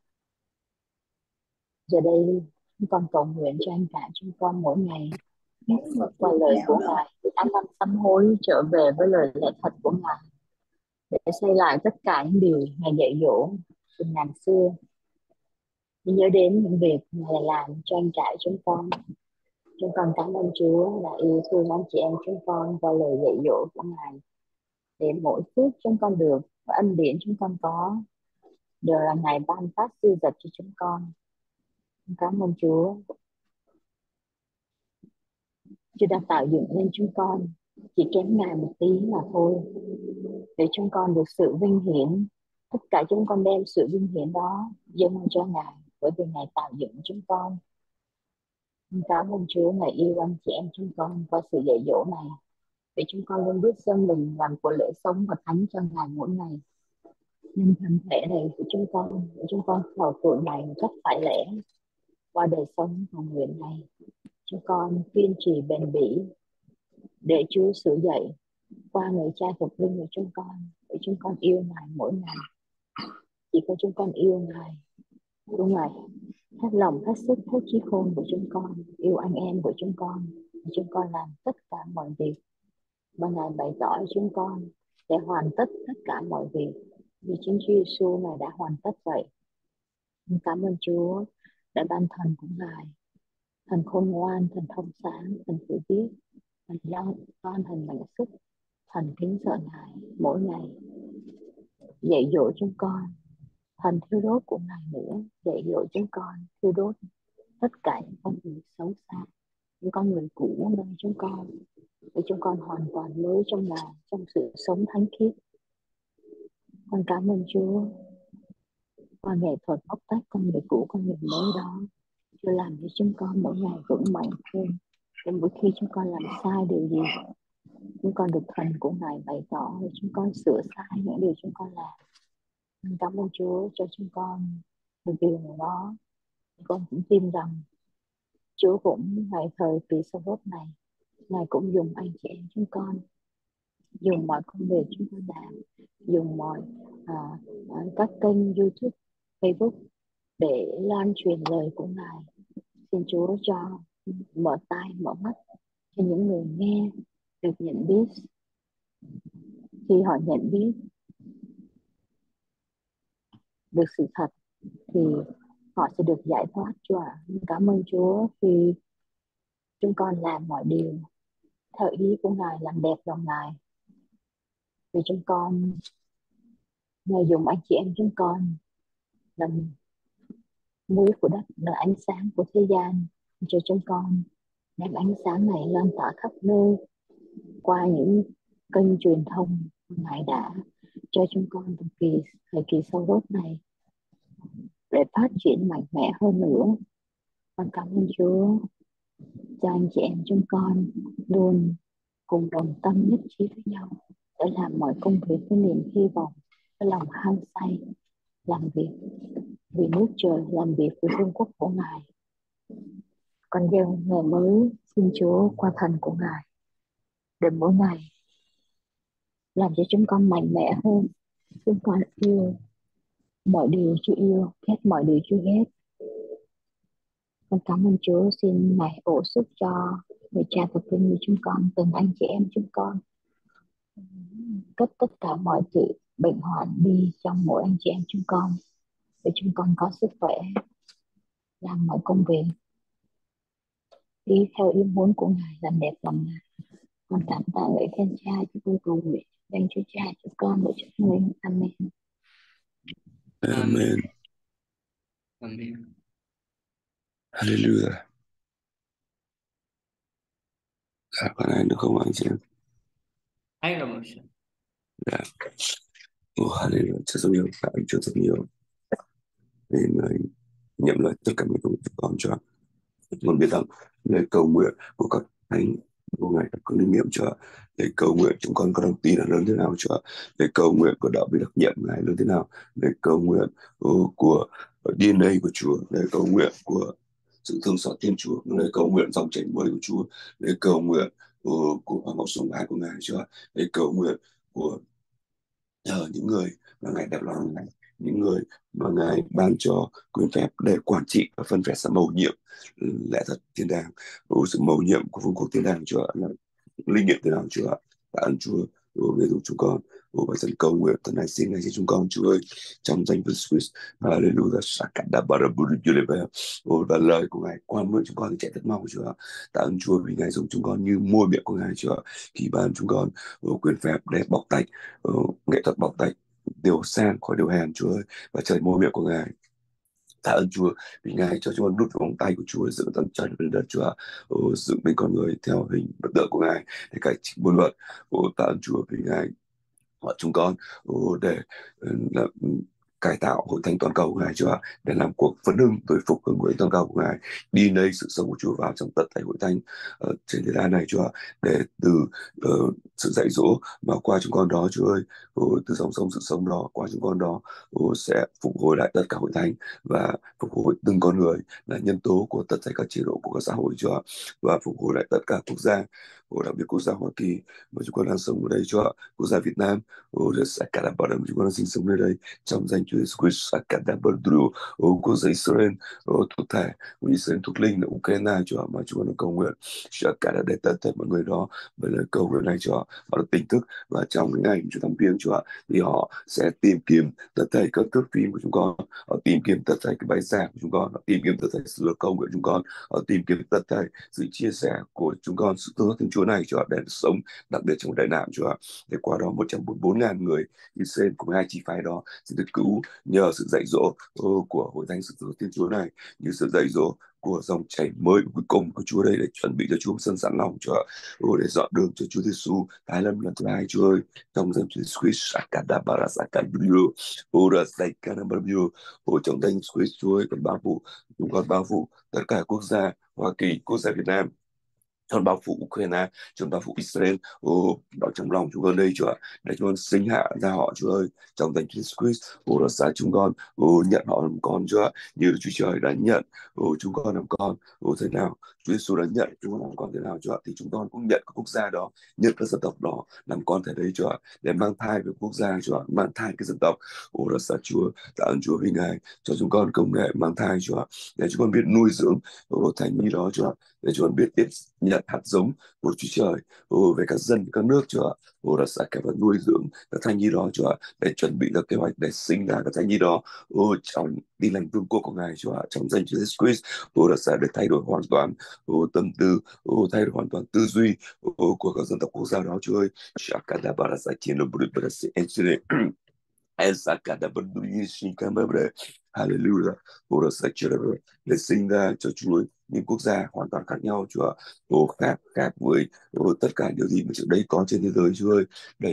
Giờ đây chúng con cầu nguyện cho anh cả chúng con mỗi ngày qua lời của Ngài, ăn năn sám hối trở về với lời lẽ thật của Ngài để xây lại tất cả những điều Ngài dạy dỗ từ ngàn xưa. Nhớ đến những việc Ngài làm cho anh cả chúng con. Chúng con cảm ơn Chúa là yêu thương anh chị em chúng con qua lời dạy dỗ của Ngài, để mỗi phút chúng con được và ân điển chúng con có đều là Ngài ban phát siêu giật cho chúng con. Cảm ơn Chúa. Chúa đã tạo dựng nên chúng con, chỉ kém Ngài một tí mà thôi, để chúng con được sự vinh hiển. Tất cả chúng con đem sự vinh hiển đó dâng cho Ngài, bởi vì Ngài tạo dựng chúng con. Cảm ơn Chúa, Ngài yêu anh chị em chúng con qua sự dạy dỗ này, để chúng con luôn biết dâng mình làm của lễ sống và thánh cho Ngài mỗi ngày. Nhưng thân thể này của chúng con, để chúng con thờ phượng Ngài một cách phải lẽ. Qua đời sống cầu nguyện này, chúng con kiên trì bền bỉ để Chúa sử dạy qua người cha phục linh của chúng con, để chúng con yêu Ngài mỗi ngày. Chỉ có chúng con yêu Ngài, yêu Ngài hết lòng, hết sức, hết trí khôn của chúng con, yêu anh em của chúng con, để chúng con làm tất cả mọi việc và Ngài bày tỏ cho chúng con để hoàn tất tất cả mọi việc vì chính Chúa Giêsu Ngài đã hoàn tất vậy. Cảm ơn Chúa đã ban thần của Ngài, thần khôn ngoan, thần thông sáng, thần hiểu biết, thần lo toan, thần mạnh sức, thần kính sợ Ngài mỗi ngày dạy dỗ chúng con. Thần thiêu đốt của Ngài nữa dạy dỗ chúng con thiêu đốt tất cả những con người xấu xa, những con người cũ nơi chúng con, để chúng con hoàn toàn mới trong Ngài, trong sự sống thánh khiết. Con cảm ơn Chúa qua nghệ thuật bóc tách con người cũ, con người mới đó, Chúa làm cho chúng con mỗi ngày vững mạnh hơn. Để mỗi khi chúng con làm sai điều gì, chúng con được thần của Ngài bày tỏ để chúng con sửa sai những điều chúng con làm. Con cảm ơn Chúa cho chúng con một điều nào đó. Con cũng tin rằng Chúa cũng ngày thời kỳ sau lúc này, Ngài cũng dùng anh chị em chúng con, dùng mọi công việc chúng con làm, dùng mọi các kênh YouTube, Facebook để lan truyền lời của Ngài. Xin Chúa cho mở tai, mở mắt cho những người nghe được nhận biết. Khi họ nhận biết được sự thật thì họ sẽ được giải thoát. Chúa ạ. Cảm ơn Chúa khi chúng con làm mọi điều theo ý của Ngài, làm đẹp lòng Ngài. Vì chúng con, Ngài dùng anh chị em chúng con làm muối của đất, là ánh sáng của thế gian, cho chúng con đem ánh sáng này lan tỏa khắp nơi qua những kênh truyền thông Ngài đã cho chúng con thời kỳ sau đốt này, để phát triển mạnh mẽ hơn nữa. Con cảm ơn Chúa cho anh chị em chúng con luôn cùng đồng tâm nhất trí với nhau để làm mọi công việc với niềm hy vọng, với lòng hăng say, làm việc vì nước trời, làm việc vì vương quốc của Ngài. Con dân ngày mới xin Chúa qua thần của Ngài để mỗi ngày làm cho chúng con mạnh mẽ hơn. Chúng con yêu mọi điều Chúa yêu, ghét mọi điều Chúa ghét. Con cảm ơn Chúa, xin Ngài bổ sức cho người cha thật linh như chúng con, từng anh chị em chúng con, cất tất cả mọi sự bệnh hoạn đi trong mỗi anh chị em chúng con, để chúng con có sức khỏe làm mọi công việc đi theo ý muốn của Ngài, làm đẹp lòng Ngài. Con cảm tạ lễ khen Cha, chúng tôi cầu nguyện danh Chúa Cha, Chúa Con và Chúa Thánh Linh. Amen. Amen. Amen. Hallelujah. Còn ai nữa không anh chị em? Ấy là một sự Dạ. Hallelujah. Chúa rất nhiều. Cảm ơn Chúa rất nhiều. Vì người nhận lời tất cả những công việc con cho. Con biết rằng lời cầu nguyện của các thánh của Ngài đã có linh nghiệm cho. Lời cầu nguyện chúng con có đồng tin là lớn thế nào cho. Lời cầu nguyện của đạo bị đặc nhiệm Ngài lớn thế nào. Lời cầu nguyện của DNA của Chúa. Lời cầu nguyện của sự thương xót Thiên Chúa. Lời cầu nguyện dòng chảy mới của Chúa. Lời cầu nguyện của hoàng hậu sủng ái của Ngài cho. Lời cầu nguyện của những người mà Ngài đẹp lòng Ngài, những người mà Ngài ban cho quyền phép để quản trị và phân phép sự mầu nhiệm lẽ thật thiên đàng, sự mầu nhiệm của vương quốc thiên đàng Chúa là linh nghiệm thế nào Chúa. Tạ ơn Chúa về giúp chúng con. Và dân cầu nguyện thần này xin ngay cho chúng con Chúa ơi, trong danh Chúa Jesus. Hallelujah. Và lời của Ngài qua miệng chúng con thì chạy thật mau Chúa. Tạ ơn Chúa vì Ngài dùng chúng con như môi miệng của Ngài Chúa, khi ban chúng con quyền phép để bóc tách nghệ thuật bóc tách điều sang khỏi điều hèn Chúa ơi, và trời môi miệng của Ngài. Tạ ơn Chúa vì Ngài cho chúng con đút vào vòng tay của Chúa, dựng tận trời bên đất Chúa, dựng bên con người theo hình bất tượng của Ngài để cải trị buôn luật. Tạ ơn Chúa vì Ngài gọi chúng con để cải tạo hội thánh toàn cầu của Ngài Chúa, để làm cuộc phấn hưng tới phục hưng hội thánh toàn cầu của Ngài, đi lấy sự sống của Chúa vào trong tất thảy hội thánh trên thế gian này Chúa, để từ sự dạy dỗ mà qua chúng con đó Chúa ơi, từ dòng sông sự sống đó qua chúng con đó sẽ phục hồi lại tất cả hội thánh và phục hồi từng con người là nhân tố của tất thảy các chế độ của các xã hội Chúa, và phục hồi lại tất cả quốc gia, đặc biệt quốc gia Hoa Kỳ mà chúng con đang sống ở đây Chúa, quốc gia Việt Nam, cả đám bảo đảm chúng con đang sinh sống nơi đây trong danh Chúa Jesus Christ, cả đám bảo đảm quốc gia Israel thuộc thể của Israel thuộc linh là Ukraine Chúa, mà chúng con đang cầu nguyện cả đã để tất cả mọi người đó với lời cầu nguyện này Chúa, họ được tỉnh thức, và trong những ngày Chúa thăm viếng Chúa thì họ sẽ tìm kiếm tất cả các thước phim của chúng con, họ tìm kiếm tất cả cái bài giảng của chúng con, họ tìm kiếm tất cả sự cầu nguyện của chúng con, họ tìm kiếm tất cả sự chia sẻ của chúng con, sự thương Thiên Chúa này Chúa, để sống đặc biệt trong đại nạn Chúa, để qua đó 144.000 người Israel cùng hai chi phái đó sẽ được cứu nhờ sự dạy dỗ của hội thánh sự thương Thiên Chúa này, như sự dạy dỗ của dòng chảy mới cuối cùng của Chúa đây, để chuẩn bị cho Chúa sân sẵn lòng Chúa, để dọn đường cho Chúa Giêsu tái lâm lần thứ hai Chúa ơi, trong danh Chúa Jesus Christ, trong danh Chúa Chúa ơi, còn bao phủ chúng con, bao phủ tất cả quốc gia Hoa Kỳ, quốc gia Việt Nam, trong bao phủ Ukraine, trong bao phủ Israel, đó trong lòng chúng con đây Chúa, để chúng con sinh hạ ra họ Chúa ơi, trong danh Chúa Jesus Christ, là xa chúng con nhận họ làm con Chúa, như Chúa Trời đã nhận chúng con làm con thế nào, Chúa Giêsu đã nhận chúng con làm con thế nào Chúa, thì chúng con cũng nhận các quốc gia đó, nhận các dân tộc đó làm con thể đấy Chúa, để mang thai về quốc gia Chúa, mang thai cái dân tộc. Là xa Chúa, tạ ơn Chúa vì Ngài cho chúng con công nghệ mang thai Chúa, để chúng con biết nuôi dưỡng thai nhi đó Chúa, để chúng con biết tiếp nhận hạt giống của Chúa Trời về các dân, các nước Chúa, là sẽ cả và nuôi dưỡng các thai nhi đó Chúa, để chuẩn bị ra kế hoạch để sinh ra các thai nhi đó trong đi lành vương quốc của Ngài Chúa, trong danh Chúa Jesus Christ, là sẽ được thay đổi hoàn toàn tâm tư, thay đổi hoàn toàn tư duy của các dân tộc quốc gia đó Chúa ơi. Shakada barasa kieno budi barasa enchine Esakada budi shikamabre. Hallelujah. Ora sachere để sinh ra cho Chúa những quốc gia hoàn toàn khác nhau Chúa, khác với tất cả điều gì mà trước đây có trên thế giới Chúa ơi, để những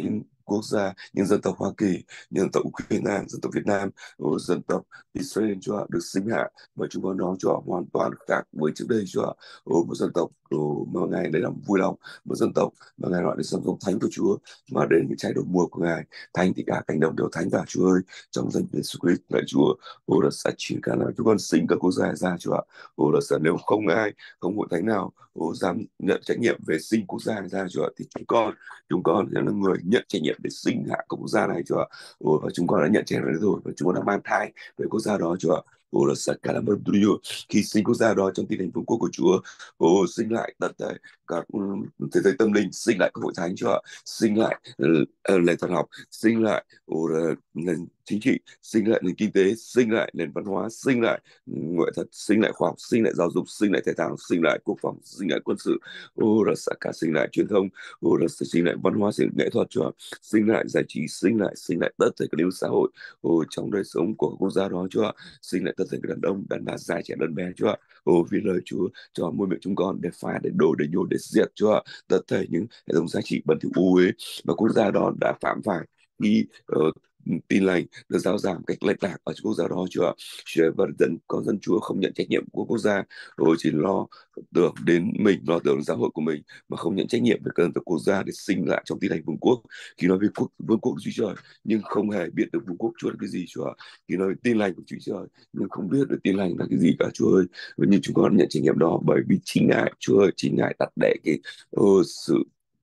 quốc gia, những dân tộc Hoa Kỳ, những dân tộc Ukraine, dân tộc Việt Nam, dân tộc Israel Chúa ạ, được sinh hạ và chúng con đó Chúa ạ, hoàn toàn khác với trước đây Chúa ạ. Một dân tộc mà Ngài để làm vui lòng, một dân tộc mà Ngài gọi là dân tộc thánh của Chúa, mà đến cái trái đầu mùa của Ngài thánh thì cả cánh đồng đều thánh cả Chúa ơi, trong danh Jesus Christ lạy Chúa. Là sẽ chỉ cả là chúng con sinh các quốc gia ra Chúa ạ. Là sẽ nếu không ai, không hội thánh nào dám nhận trách nhiệm về sinh quốc gia này ra Chúa ạ, thì chúng con là người nhận trách nhiệm để sinh hạ các quốc gia này Chúa ạ. Và chúng con đã nhận trách nhiệm đấy rồi, và chúng con đã mang thai về quốc gia đó Chúa ạ. Là sẽ cả làm ơn khi sinh quốc gia đó trong tin lành vương quốc của Chúa. Sinh lại tất cả các thế giới tâm linh, sinh lại các hội thánh Chúa ạ, sinh lại nền thần học, sinh lại nền chính trị, sinh lại nền kinh tế, sinh lại nền văn hóa, sinh lại nghệ thuật, sinh lại khoa học, sinh lại giáo dục, sinh lại thể thao, sinh lại quốc phòng, sinh lại quân sự, là sẽ cả sinh lại truyền thông, là sẽ sinh lại văn hóa, sinh lại nghệ thuật Chúa, sinh lại giải trí, sinh lại tất cả các điều xã hội trong đời sống của quốc gia đó Chúa, sinh lại tất cả các đàn ông, đàn bà, già trẻ, lớn bé Chúa. Vì lời Chúa cho môi miệng chúng con để phá, để đổ, để nhổ, để diệt Chúa tất cả những hệ thống giá trị bẩn thỉu u uế mà quốc gia đó đã phạm phải khi tin lành được giáo giảng cách lệch lạc ở quốc gia đó Chúa. Và con dân Chúa không nhận trách nhiệm của quốc gia, chỉ lo tưởng đến mình, lo tưởng đến giáo hội của mình, mà không nhận trách nhiệm về cần quốc gia để sinh lại trong tin lành vương quốc. Khi nói về vương quốc của Chúa Trời nhưng không hề biết được vương quốc Chúa là cái gì Chúa. Khi nói về tin lành của Chúa Trời nhưng không biết được tin lành là cái gì cả Chúa ơi. Và như chúng con nhận trách nhiệm đó bởi vì chính Ngài Chúa ơi, chính Ngài đặt để cái sự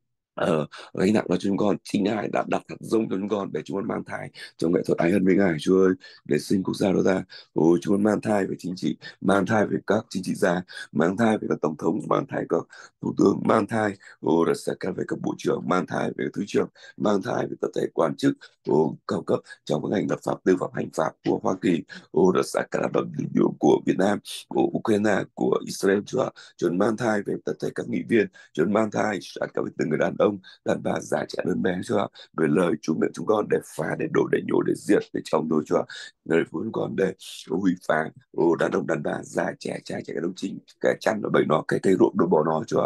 gánh nặng đó cho chúng con, chính Ngài đã đặt hạt giống cho chúng con để chúng con mang thai trong nghệ thuật ái ân với Ngài Chúa ơi, để sinh quốc gia đó ra. Chúng con mang thai về chính trị, mang thai về các chính trị gia, mang thai về các tổng thống, mang thai các thủ tướng, mang thai là sẽ về các bộ trưởng, mang thai về các thứ trưởng, mang thai về tất thể quan chức cao cấp trong các ngành lập pháp, tư pháp, hành pháp của Hoa Kỳ, là sẽ cả của Việt Nam, của Ukraine, của Israel Chúa. Chúng mang thai về tất thể các nghị viên, chúng mang thai cả về từng người đàn ông, đàn bà, già trẻ, lớn bé Chúa. Về lời Chúa miệng chúng con để phá, để đổ, để nhổ, để diệt, để chống đối Chúa. Lời của chúng con để hủy phá đàn ông, đàn bà, già trẻ, trai trẻ, cái đông chính, cái chăn, nó bầy nó, cái cây ruộng, đổ bỏ nó Chúa.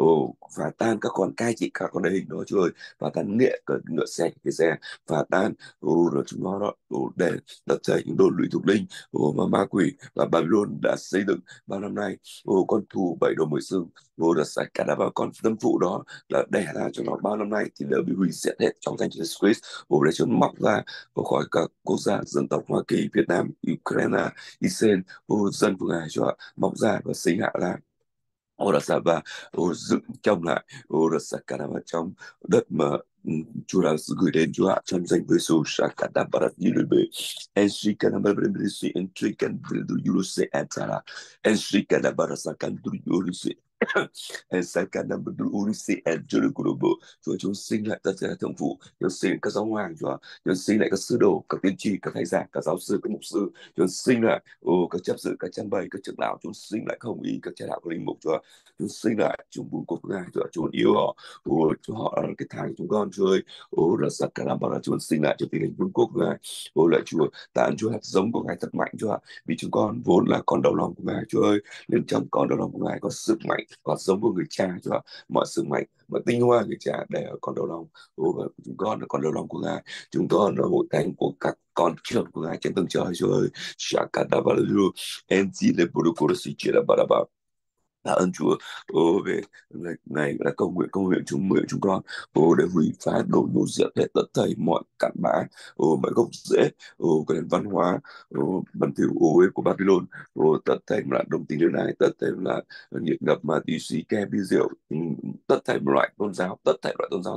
Phá tan các con cai trị, các con đầy hình đó Chúa ơi. Phá tan ngựa xe, cái xe, phá tan rồi chúng nó đó để đặt chạy những đồn lũy thuộc linh mà ma quỷ và Babylon đã xây dựng bao năm nay. Con thù bảy đầu mười sừng đã sạch cả đã vào con tâm phụ đó là đẻ ra cho nó bao năm nay thì đều bị hủy diệt hết trong danh Jesus Christ. Để cho nó mọc ra khỏi các quốc gia dân tộc Hoa Kỳ, Việt Nam, Ukraine, Israel, dân của Ngài cho mọc ra và sinh hạ ra. Đã sa và dựng trong lại đã sa cả vào trong đất mà Chúa đã gửi đến Chúa ạ, trong danh với số Shakata Barat Yulube and Shikana Barat and Trikan Yuluse Antara and Shikana Barasakan Yuluse and Sakana Yuluse and Julukurubo. Chúa sinh lại tất cả thượng phụ, Chúa sinh các giáo hoàng Chúa sinh lại các sứ đồ, các tiên tri, các thầy giảng, các giáo sư, các mục sư, Chúa sinh lại các chấp sự, các trang bày, các trưởng lão, Chúa sinh lại các hồng y, các cha đạo, các linh mục Chúa sinh lại trong vương quốc của Ngài Chúa yêu họ, cho họ là cái thai của chúng con Chúa ơi. Là sắc cả làm bảo là Chúa sinh lại cho tình hình vương quốc của Ngài. Lại Chúa tạ ơn Chúa hạt giống của Ngài thật mạnh Chúa, vì chúng con vốn là con đầu lòng của Ngài Chúa ơi, nên trong con đầu lòng của Ngài có sức mạnh, có giống của người cha Chúa, mọi sức mạnh mọi tinh hoa người cha để ở con đầu lòng. Và chúng con là con đầu lòng của Ngài, chúng con là hội thánh của các con trưởng của Ngài trên tầng trời Chúa ơi. Shakadabalu enzile burukurusi chirabaraba. Tạ ơn Chúa về ngày đã cầu nguyện chúng con để hủy phá đổ nhổ diệt hết tất thảy mọi cặn bã, mọi gốc rễ cái nền văn hóa bẩn thỉu ấy của Babylon, tất thảy là đồng tính điều này, tất thảy là nghiện ngập ma túy, xí ke, bia rượu, tất thảy mọi loại tôn giáo, tất thảy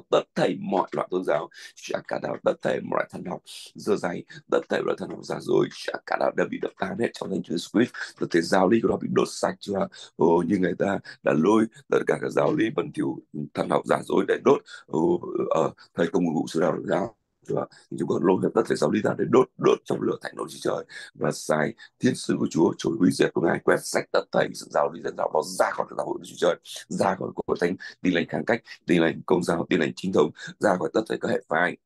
mọi loại tôn giáo, cả đạo, tất thảy mọi loại thần học dơ dày, tất thảy loại thần học giả dối, cả đạo đã bị đập tan hết trong danh Chúa Jesus Christ. Tất thảy giáo lý của nó bị đốt sạch Chúa. Như người ta đã lôi tất cả các giáo lý bẩn thỉu, thần học giả dối để đốt ở thời công vụ sư đạo giáo. Thì chúng con lôi hết tất cả giáo lý ra để đốt trong lửa thạnh nộ trời, và sai thiên sứ của Chúa trồi hủy diệt của Ngài, quét sạch tất thảy sự giáo lý dân giáo đó ra khỏi giáo hội của Chúa Trời, ra khỏi hội thánh tin lành kháng cách, tin lành công giáo, tin lành chính thống, ra khỏi tất cả các hệ phái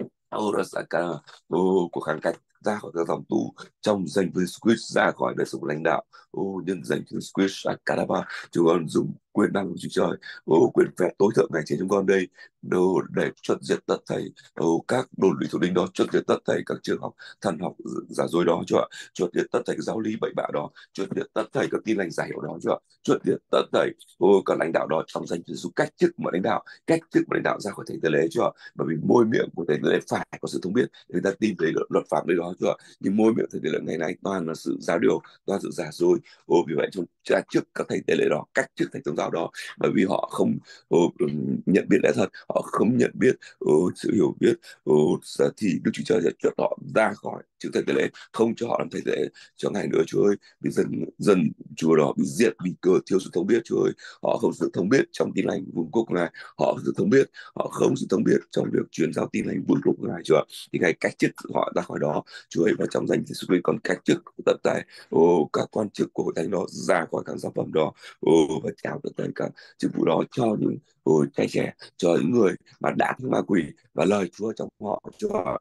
của kháng cách, ra khỏi các dòng tù trong danh với Christ, ra khỏi đời sống lãnh đạo nhân danh Jesus Christ. Chúng con dùng quyền năng của Chúa Trời, quyền phép tối thượng ngài trên chúng con đây, để chuất diệt tất thảy các đồn lũy thủ đinh đó, chuất diệt tất thảy các trường học thần học giả dối đó, Chúa ạ, chuất diệt tất thảy các giáo lý bậy bạ đó, chuất diệt tất thảy các tin lành giả hiểu đó, Chúa ạ, chuất diệt tất thảy các lãnh đạo đó trong danh Chúa Giêsu, cách chức mọi lãnh đạo, ra khỏi thánh tế lễ, Chúa ạ, bởi vì môi miệng của thánh tế lễ phải có sự thông biết để người ta tin thấy luật pháp đấy đó, Chúa ạ, nhưng môi miệng thánh tế lễ ngày nay toàn là sự giáo điều, toàn sự giả dối. Vì vậy chúng ta trước các thầy tế lễ đó, cách trước thầy tôn giáo đó, bởi vì họ không nhận biết lẽ thật, họ không nhận biết sự hiểu biết, thì Đức Chúa Trời sẽ chuất họ ra khỏi trước thầy tế lễ, không cho họ làm thầy tế lễ cho ngày nữa, Chúa ơi. Vì dân Chúa đó bị diệt vì cớ thiếu sự thông biết, Chúa ơi. Họ không sự thông biết trong tin lành vương quốc của Ngài, họ không sự thông biết, họ không sự thông biết trong việc truyền giao tin lành vương quốc của Ngài, Chúa. Thì Ngài cách chức họ ra khỏi đó, Chúa ơi, và trong danh Jesus Christ còn cách chức tất cả các quan chức của hội thánh đó ra khỏi các giáo phẩm đó, và trao tất cả chức vụ đó cho những trai trẻ, cho những người mà đã thương ma quỷ và lời Chúa trong họ, cho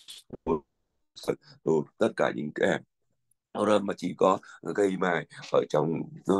tất cả những kẻ mà chỉ có gây mài ở trong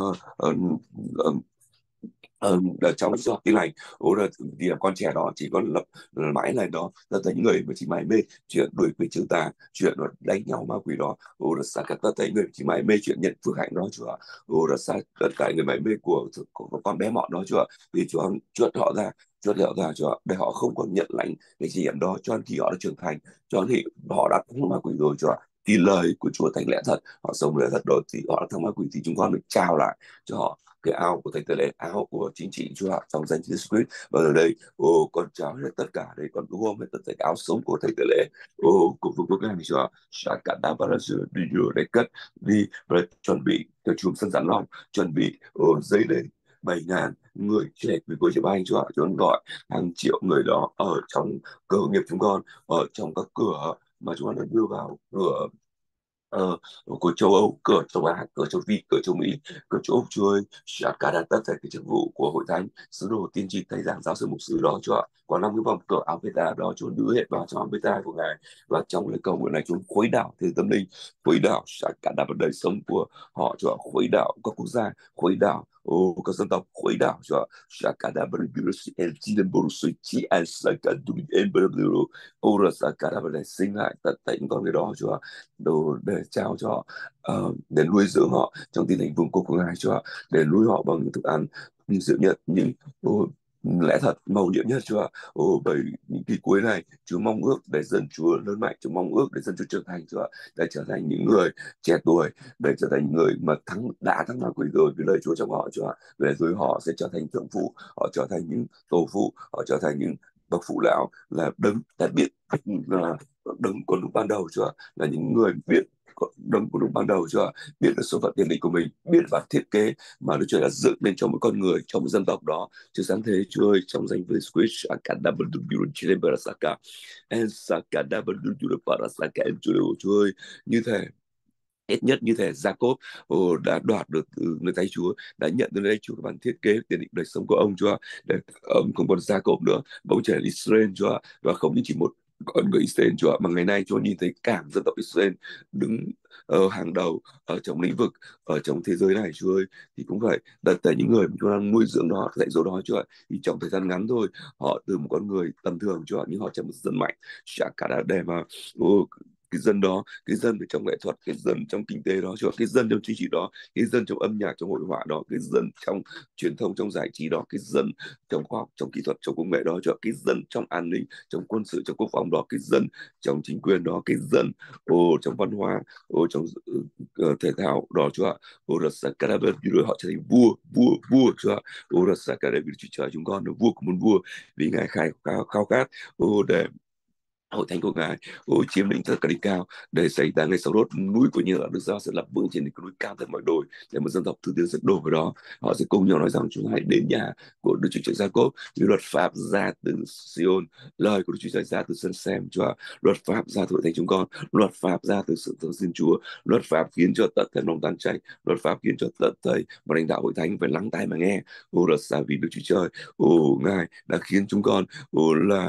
ở trong sự học tin lành, thì con trẻ đó chỉ có lập mãi này đó, tất cả những người mà chỉ mải mê chuyện đuổi quỷ trừ tà, chuyện đánh nhau ma quỷ đó, là xa tất cả những người chỉ mải mê chuyện nhận phước hạnh đó, Chúa, là xa tất cả người mải mê của con bé mọn đó, Chúa, vì Chúa chuất họ ra, Chúa, để họ không còn nhận lãnh cái gì đó, cho nên khi họ đã trưởng thành, cho nên khi họ đã thắng ma quỷ rồi, Chúa, thì lời của Chúa thành lẽ thật, họ sống lẽ thật đó, thì họ đã thắng ma quỷ, thì chúng con được trao lại cho họ cái áo của thầy tế lễ, áo của chính trị, Chúa ạ, trong danh Jesus Christ. Và ở đây con trao hết tất cả đây, con ôm hết tất cả áo sống của thầy tế lễ của vương quốc này, Chúa ạ. Sa cả đám và đi rửa để cất đi và chuẩn bị cho chuông sân giản lòng, chuẩn bị giấy để 7.000 người trẻ vì cô chị anh, Chúa ạ. Chúa gọi hàng triệu người đó ở trong cơ nghiệp chúng con, ở trong các cửa mà chúng con đã đưa vào, cửa của châu Âu, cửa châu Á, cửa châu Phi, cửa châu Mỹ, cửa châu Úc, Chúa ơi, cả đặt tất cả cái chức vụ của hội thánh, sứ đồ, tiên tri, thầy giảng, giáo sư, mục sư đó, Chúa ạ. Có 5 cái vòng cửa áo bê ta đó, Chúa đưa hết vào trong áo bê ta của Ngài, và trong lời cầu nguyện này Chúa khuấy đảo thế tâm linh, khuấy đảo cả đặt vào đời sống của họ, Chúa ạ, khuấy đảo các quốc gia, khuấy đảo các dân tộc, khuấy đảo, Chúa ạ. Shakada Barbirosi El Chile Borusui Chi Al Sakaduri El Barbiru Ora Sakada Barbirosi, sinh lại tất cả những con người đó, Chúa, đồ để trao cho họ, để nuôi dưỡng họ trong tin thành vương quốc của Ngài, Chúa, để nuôi họ bằng những thức ăn dinh dưỡng nhất, những lẽ thật mầu nhiệm nhất, Chúa. Bởi những kỳ cuối này Chúa mong ước để dân Chúa lớn mạnh, Chúa mong ước để dân Chúa trưởng thành, Chúa, để trở thành những người trẻ tuổi, để trở thành những người mà đã thắng ma quỷ rồi vì lời Chúa trong họ, Chúa, để rồi họ sẽ trở thành thượng phụ, họ trở thành những tổ phụ, họ trở thành những bậc phụ lão, là đấng đã biết, là đấng con lúc ban đầu, Chúa, là những người biết đấng của lúc ban đầu, Chúa, biết được số phận tiền định của mình, biết và thiết kế mà Đức Chúa đã dựng nên cho mỗi con người, cho một dân tộc đó. Chúa sáng thế, Chúa ơi, trong danh với Squish Akadabarasaka Ensakadabarasaka, Chúa ơi, như thế, ít nhất như thể Jacob đã đoạt được từ nơi tay Chúa, đã nhận từ nơi tay Chúa các bản thiết kế tiền định đời sống của ông, Chúa, để ông không còn Jacob nữa, mà ông trở thành Israel, Chúa, và không chỉ một con người Israel, Chúa, mà ngày nay Chúa nhìn thấy cả dân tộc Israel đứng ở hàng đầu ở trong lĩnh vực, ở trong thế giới này, Chúa ơi, thì cũng vậy, tất cả những người mà Chúa đang nuôi dưỡng đó, dạy dỗ đó, Chúa, thì trong thời gian ngắn thôi, họ từ một con người tầm thường, Chúa, nhưng họ trở thành một dân mạnh, chả cả đã để mà cái dân đó, cái dân ở trong nghệ thuật, cái dân trong kinh tế đó, Chúa, cái dân trong chính trị đó, cái dân trong âm nhạc, trong hội họa đó, cái dân trong truyền thông, trong giải trí đó, cái dân trong khoa học, trong kỹ thuật, trong công nghệ đó, Chúa, cái dân trong an ninh, trong quân sự, trong quốc phòng đó, cái dân trong chính quyền đó, cái dân trong văn hóa, trong thể thao đó, Chúa, rồi họ trở thành vua, Chúa, Chúa trời chúng con là vua của muôn vua, vì Ngài khao khát để hội thánh của Ngài chiếm lĩnh tất cả đỉnh cao, để xảy ra ngày sau đốt núi của như là Đức Giêsu sẽ lập vững trên đỉnh núi cao thật mọi đồi, để một dân tộc thứ tư sẽ đổ vào đó. Họ sẽ cùng nhau nói rằng chúng hãy đến nhà của Đức Chúa Trời Gia-cốp, vì luật pháp ra từ Sion, lời của Đức Chúa Trời ra từ sân Xem, Chúa, luật pháp ra từ hội thánh chúng con, luật pháp ra từ sự thờ xin Chúa, luật pháp khiến cho tận thể lòng tan chảy, luật pháp khiến cho tận thầy và lãnh đạo hội thánh phải lắng tai mà nghe. Luật ra vì Đức Chúa Trời, Ngài đã khiến chúng con là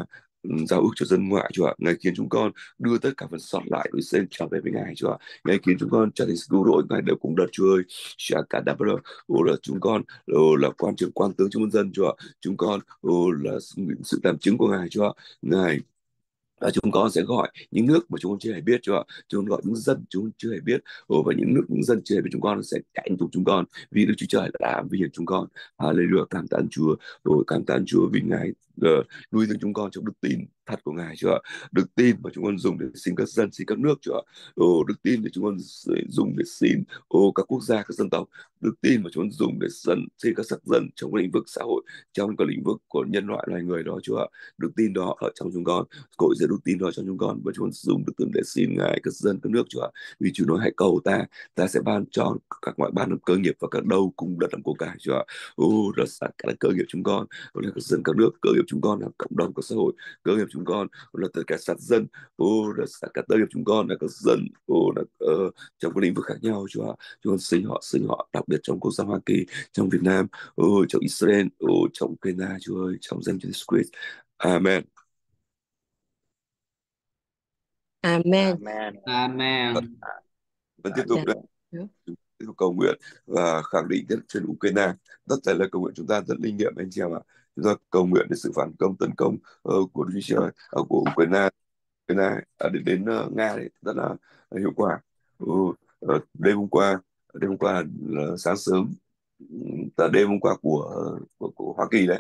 giao ước cho dân ngoại, Chúa ạ. Ngài khiến chúng con đưa tất cả phần sót lại của Israel trở về với Ngài, Chúa ạ. Ngài khiến chúng con trở thành sự cứu rỗi Ngài đều cùng đất, Chúa ơi. Shakadabra, là chúng con là quan trưởng quan tướng trong nhân dân, Chúa ạ. Chúng con là sự làm chứng của Ngài, Chúa ạ. Ngài và chúng con sẽ gọi những nước mà chúng con chưa hề biết, Chúa ạ. Chúng con gọi những dân chúng con chưa hề biết, và những nước, những dân chưa hề biết, chúng con sẽ cạnh tục chúng con vì Đức Chúa Trời đã vì hiển chúng con. Hallelujah, cảm tạ Chúa. Cảm tạ Chúa vì Ngài nuôi dưỡng chúng con trong đức tin thật của Ngài, Chúa ạ. Đức tin mà chúng con dùng để xin các dân, xin các nước, Chúa ạ. Đức tin để chúng con dùng để xin các quốc gia, các dân tộc. Đức tin mà chúng con dùng để xin các sắc dân trong lĩnh vực xã hội, trong các lĩnh vực của nhân loại loài người đó, Chúa ạ. Đức tin đó ở trong chúng con, cội rễ đức tin đó cho chúng con, và chúng con dùng đức tin để xin Ngài các dân, các nước, Chúa ạ. Vì Chúa nói hãy cầu ta sẽ ban cho các ngoại ban làm cơ nghiệp và các đâu cùng đất làm của cải, Chúa ạ. Rất là cơ nghiệp chúng con là các dân, các nước, cơ nghiệp chúng con là cộng đồng, các xã hội, cơ nghiệp chúng con là tất cả sát dân, rất cả cơ nghiệp chúng con là các dân là trong các lĩnh vực khác nhau, Chúa ạ. Chúng con sinh họ đặc biệt trong quốc gia Hoa Kỳ, trong Việt Nam, trong Israel, trong Ukraine, Chúa ơi, trong danh Chúa Jesus Christ. Amen. Amen. Amen. Amen. Vẫn tiếp tục Dạ. nữa, tiếp tục cầu nguyện và khẳng định tiếp trên Ukraine. Tất cả lời cầu nguyện chúng ta rất linh nghiệm, anh chị em ạ. Chúng ta cầu nguyện để sự phản công, tấn công của Đức Chúa Trời, của Ukraine đến Nga đấy rất là hiệu quả. Đêm hôm qua là sáng sớm, đêm hôm qua của Hoa Kỳ đấy,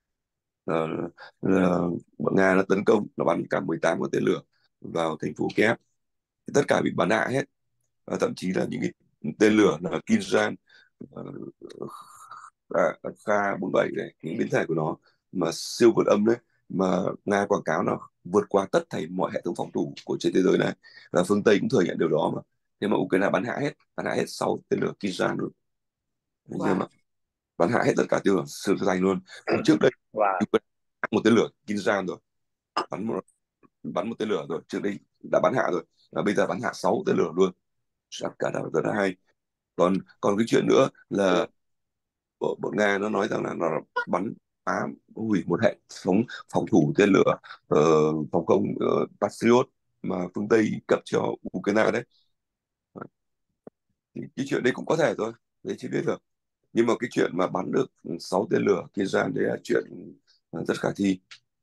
là bọn Nga nó tấn công, nó bắn cả 18 con tên lửa vào thành phố Kiev. Tất cả bị bắn hạ hết, và thậm chí là những cái tên lửa là Kinzhan, Kh-47 đấy, những biến thể của nó mà siêu vượt âm đấy, mà Nga quảng cáo nó vượt qua tất thảy mọi hệ thống phòng thủ của trên thế giới này, và phương Tây cũng thừa nhận điều đó mà. Nhưng mà Ukraine bắn hạ hết 6 tên lửa Kinzhan luôn. Nhưng mà bắn hạ hết tất cả tên lửa siêu thành luôn. Trước đây Ukraine một tên lửa Kinzhan rồi, bắn một tên lửa rồi, trước đây đã bắn hạ rồi, và bây giờ bắn hạ 6 tên lửa luôn. Cả đạo rất là hay. Còn cái chuyện nữa là bọn Nga nó nói rằng là nó bắn phá hủy một hệ thống phòng thủ tên lửa phòng không Patriot mà phương Tây cấp cho Ukraine đấy. Thì cái chuyện đấy cũng có thể thôi, đấy chưa biết được. Nhưng mà cái chuyện mà bắn được 6 tên lửa kia ra đấy là chuyện rất khả thi.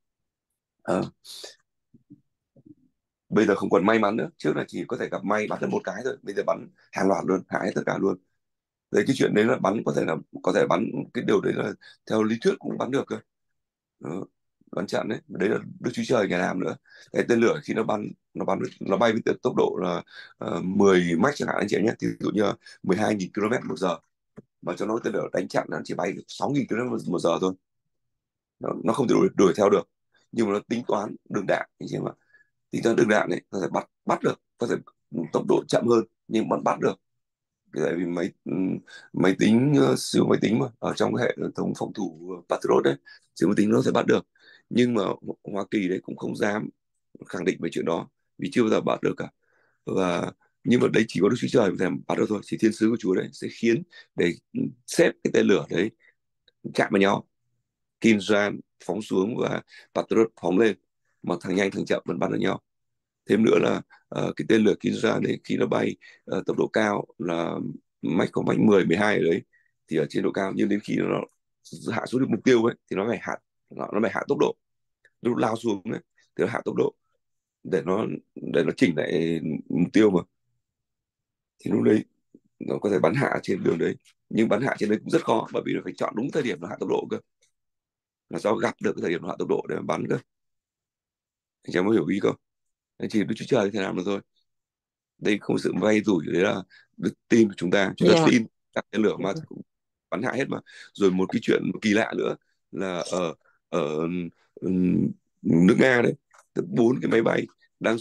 Bây giờ không còn may mắn nữa, trước là chỉ có thể gặp may bắn được một cái thôi, bây giờ bắn hàng loạt luôn, hạ hết tất cả luôn. Đấy, cái chuyện đấy là bắn có thể bắn, cái điều đấy là theo lý thuyết cũng bắn được cơ. Đó, bắn chặn đấy, đấy là Đức Chúa Trời Ngài làm nữa. Cái tên lửa khi nó bay với tốc độ là 10 mach chẳng hạn anh chị nhé, thì ví dụ như 12.000 km một giờ, mà cho nó tên lửa đánh chặn nó chỉ bay được 6.000 km một giờ thôi. Nó không thể đuổi theo được, nhưng mà nó tính toán đường đạn anh chị em ạ. Tính toán đường đạn này có thể bắt được, có thể tốc độ chậm hơn nhưng vẫn bắt được. Tại vì máy tính siêu máy tính mà ở trong cái hệ thống phòng thủ Patriot đấy, siêu máy tính nó sẽ bắt được. Nhưng mà Hoa Kỳ đấy cũng không dám khẳng định về chuyện đó vì chưa bao giờ bắt được cả. Và nhưng mà đấy chỉ có Đức Chúa Trời có thể bắt được thôi, chỉ thiên sứ của Chúa đấy sẽ khiến để xếp cái tên lửa đấy chạm vào nhau, Kim Jong phóng xuống và Patriot phóng lên, mà thằng nhanh thằng chậm vẫn bắn được nhau. Thêm nữa là cái tên lửa Kinza này khi nó bay tốc độ cao là có Mach 10, 12 ở đấy, thì ở trên độ cao, nhưng đến khi nó hạ xuống được mục tiêu ấy thì nó phải hạ tốc độ, lúc lao xuống ấy thì nó hạ tốc độ để nó chỉnh lại mục tiêu mà, thì lúc đấy nó có thể bắn hạ trên đường đấy. Nhưng bắn hạ trên đấy cũng rất khó, bởi vì nó phải chọn đúng thời điểm nó hạ tốc độ cơ, là do gặp được cái thời điểm nó hạ tốc độ để mà bắn cơ. Anh chẳng có hiểu ý không? Anh chỉ Đức Chúa Trời thế nào được thôi. Đây không sự vay rủi, đấy là đức tin của chúng ta tin các tên lửa mà cũng bắn hạ hết mà. Rồi một cái chuyện kỳ lạ nữa là ở nước Nga đấy, 4 cái máy bay đang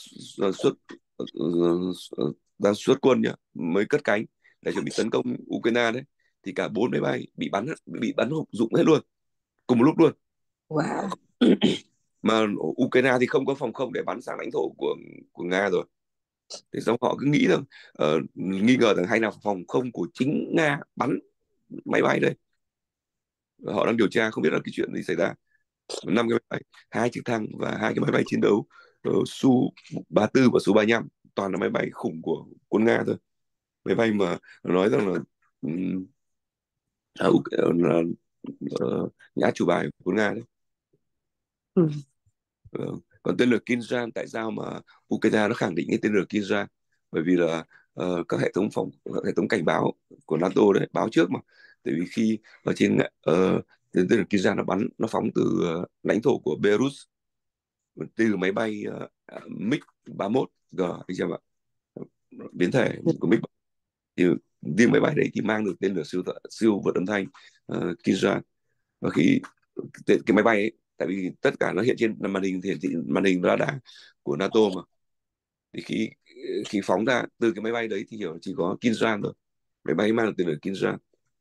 đang xuất quân nhá, mới cất cánh để chuẩn bị tấn công Ukraine đấy, thì cả 4 máy bay bị bắn hụt dụng hết luôn, cùng một lúc luôn. Wow. Mà Ukraine thì không có phòng không để bắn sang lãnh thổ của Nga rồi, thì xong họ cứ nghĩ rằng nghi ngờ rằng hay là phòng không của chính Nga bắn máy bay đây. Họ đang điều tra, không biết là cái chuyện gì xảy ra. 5 cái máy bay, 2 trực thăng và 2 cái máy bay chiến đấu Su-34 và Su-35, toàn là máy bay khủng của quân Nga thôi. Máy bay mà nói rằng là ừm, là nhá chủ bài của quân Nga đấy. Ừ. Còn tên lửa Kinzhan, tại sao mà Ukraine nó khẳng định cái tên lửa Kinzhan? Bởi vì là các hệ thống cảnh báo của NATO đấy báo trước mà. Tại vì khi ở trên tên lửa Kinzhan nó phóng từ lãnh thổ của Belarus, từ máy bay MiG-31G, anh xem ạ, biến thể của MiG. Thì riêng máy bay đấy thì mang được tên lửa siêu vượt âm thanh Kinzhan. Và khi cái máy bay ấy, tại vì tất cả nó hiện trên màn hình, hiển thị màn hình radar của NATO mà, thì khi khi phóng ra từ cái máy bay đấy thì hiểu chỉ có Kinzhan thôi, máy bay mang được tên lửa Kinzhan.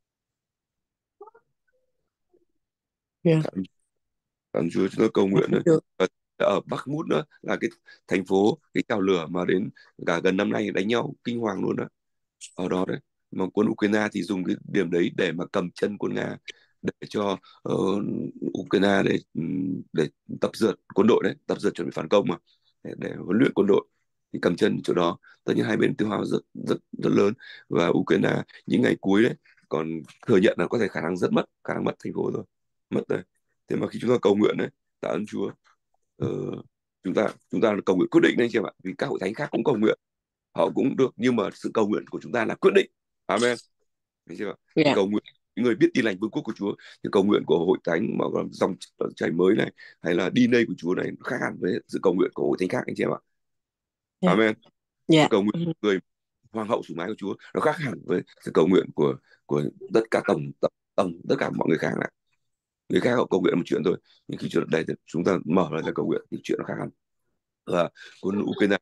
Yeah. Cảm Chúa, chúng tôi cầu nguyện đấy. Được. Và ở Bakhmut nữa là cái thành phố, cái chảo lửa mà đến cả gần năm nay đánh nhau kinh hoàng luôn đó, ở đó đấy. Mà quân Ukraine thì dùng cái điểm đấy để mà cầm chân quân Nga, để cho Ukraine để tập dượt quân đội đấy, tập dượt chuẩn bị phản công mà, để huấn luyện quân đội. Thì cầm chân chỗ đó, tất nhiên hai bên tiêu hao rất rất rất lớn. Và Ukraine những ngày cuối đấy còn thừa nhận là có thể khả năng mất thành phố rồi, mất rồi. Thế mà khi chúng ta cầu nguyện đấy, tạ ơn Chúa, ờ, chúng ta cầu nguyện quyết định đấy chị em ạ, vì các hội thánh khác cũng cầu nguyện, họ cũng được, nhưng mà sự cầu nguyện của chúng ta là quyết định. Amen. Thấy chưa? Yeah. Cầu nguyện những người biết tin lành vương quốc của Chúa, thì cầu nguyện của hội thánh mà còn dòng chảy mới này, hay là DNA của Chúa này, nó khác hẳn với sự cầu nguyện của hội thánh khác, anh chị em ạ. Yeah. Amen. Sự Yeah. cầu nguyện của người hoàng hậu sủng mái của Chúa nó khác hẳn với sự cầu nguyện của tất cả tất cả mọi người khác lại. Người khác họ cầu nguyện một chuyện thôi, nhưng khi chuyện đây thì chúng ta mở ra cầu nguyện thì chuyện nó khác hẳn. Và quân Ukraine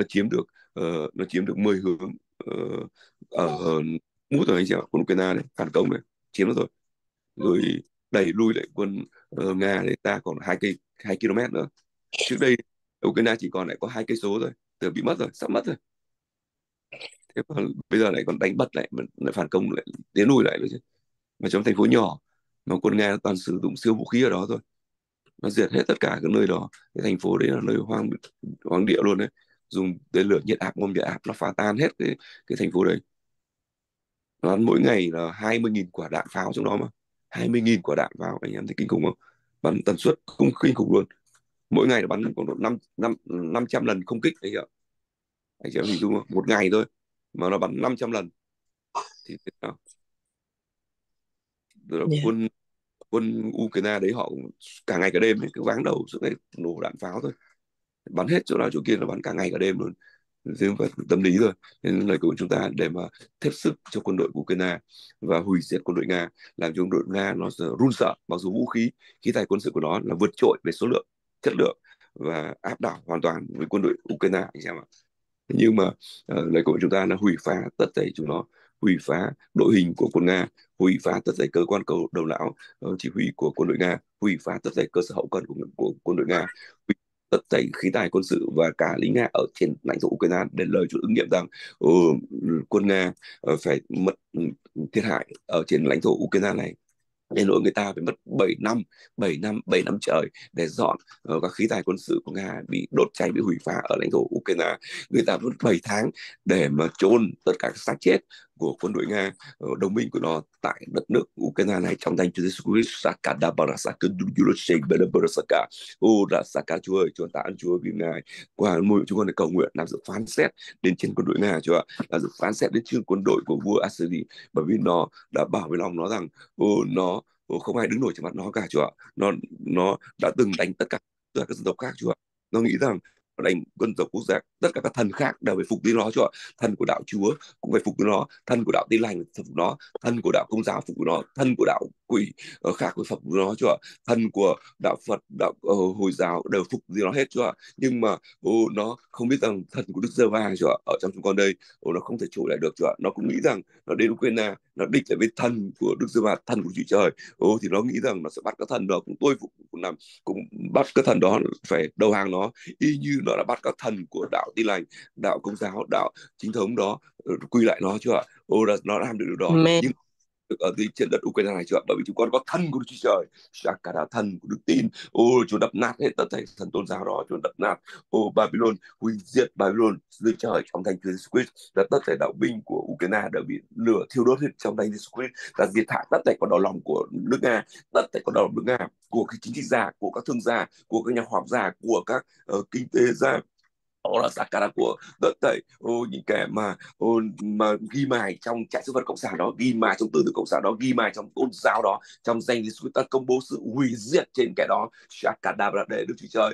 nó chiếm được 10 hướng ở mút rồi anh chị ạ. Quân Ukraine này phản công này chiếm nó rồi đẩy lui lại quân Nga, để ta còn 2 km nữa. Trước đây Ukraine chỉ còn lại có 2 cây số thôi, từ bị mất rồi, sắp mất rồi. Thế mà bây giờ lại còn đánh bật lại, lại phản công lại, tiến lùi lại nữa chứ. Mà trong thành phố nhỏ mà quân Nga toàn sử dụng siêu vũ khí ở đó thôi, nó diệt hết tất cả cái nơi đó. Cái thành phố đấy là nơi hoang địa luôn đấy, dùng tên lửa nhiệt áp, bom nhiệt áp, nó phá tan hết cái thành phố đấy. Nó mỗi ngày là 20.000 quả đạn pháo trong đó mà, 20.000 quả đạn pháo, anh em thấy kinh khủng không? Bắn tần suất cũng kinh khủng luôn, mỗi ngày là bắn khoảng độ 500 lần không kích đấy ạ. Anh chị em hình dung không? Một ngày thôi mà nó bắn 500 lần thì thế nào? Rồi là Yeah. quân Ukraine đấy họ cả ngày cả đêm ấy, cứ váng đầu suốt ngày nổ đạn pháo thôi, bắn hết chỗ nào chỗ kia là bắn cả ngày cả đêm luôn. Thế không phải tâm lý rồi. Nên lời của chúng ta để mà tiếp sức cho quân đội của Ukraine và hủy diệt quân đội Nga, làm cho quân đội Nga nó run sợ, mặc dù vũ khí tài quân sự của nó là vượt trội về số lượng, chất lượng và áp đảo hoàn toàn với quân đội Ukraine, anh xem ạ. Nhưng mà lời của chúng ta là hủy phá tất thảy chúng nó, hủy phá đội hình của quân Nga, hủy phá tất thảy cơ quan đầu não chỉ huy của quân đội Nga, hủy phá tất thảy cơ sở hậu cần của quân đội Nga, hủy tất thảy khí tài quân sự và cả lính Nga ở trên lãnh thổ Ukraine, để lời Chúa ứng nghiệm rằng quân Nga phải mất thiệt hại ở trên lãnh thổ Ukraine này. Đến nỗi người ta phải mất 7 năm trời để dọn các khí tài quân sự của Nga bị đốt cháy, bị hủy phá ở lãnh thổ Ukraine. Người ta mất 7 tháng để mà chôn tất cả các xác chết của quân đội Nga, đồng minh của nó tại đất nước Ukraine này, trong danh Chúa Giêsu Christ. Sakada barasaka duluroshe belabarasaka. Ô là Saka, Chúa ơi, Chúa tạ ơn Chúa vì Ngài qua môi chúng con để cầu nguyện làm sự phán xét đến trên quân đội Nga, Chúa ạ, làm sự phán xét đến trên quân đội của vua Assyri, bởi vì nó đã bảo với lòng nó rằng nó không ai đứng nổi trước mặt nó cả, Chúa ạ. Nó đã từng đánh tất cả các dân tộc khác, Chúa ạ. Nó nghĩ rằng nó đánh dân tộc quốc gia, tất cả các thần khác đều phải phục tùng nó, Chúa ạ. Thần của đạo Chúa cũng phải phục tùng nó, thần của đạo Tin lành phục tùng nó, thần của đạo Công giáo phục tùng nó, thần của đạo quỷ khác phải phục tùng nó, Chúa ạ. Thần của đạo Phật, đạo Hồi giáo đều phục tùng nó hết, Chúa ạ. Nhưng mà nó không biết rằng thần của Đức Giê-hô-va, Chúa ạ, ở trong chúng con đây, nó không thể trụ lại được, Chúa ạ. Nó cũng nghĩ rằng nó đến Ukraine, nó địch lại với thần của Đức Giê-hô-va, thần của Chúa Trời. Thì nó nghĩ rằng nó sẽ bắt các thần đó cũng tôi cũng bắt các thần đó phải đầu hàng nó, y như nó đã bắt các thần của đạo Tin lành, đạo Công giáo, đạo chính thống đó quy lại nó, chưa ạ? Nó làm được điều đó. Amen. Nhưng ở trên đất Ukraine này, Chúa ạ, bởi vì chúng con có thân của Đức Chúa Trời, Shakara, thân của đức tin. Chúa đập nát hết tất thảy thần tôn giáo đó, Chúa đập nát Babylon, hủy diệt Babylon dưới trời trong danh Chúa Jesus Christ. Là tất thảy đạo binh của Ukraine đã bị lửa thiêu đốt hết trong danh Jesus Christ. Là diệt hại tất thảy con đầu lòng của nước Nga, tất thảy con đầu lòng nước Nga, của các chính trị gia, của các thương gia, của các nhà khoa học gia, của các kinh tế gia. Đó là Sakara của tất thảy những kẻ mà ghi mài trong trại sinh vật cộng sản đó, ghi mài trong tư tưởng cộng sản đó, ghi mài trong tôn giáo đó, trong danh Jesus, ta công bố sự hủy diệt trên kẻ đó. Shakara, để Đức Chúa Trời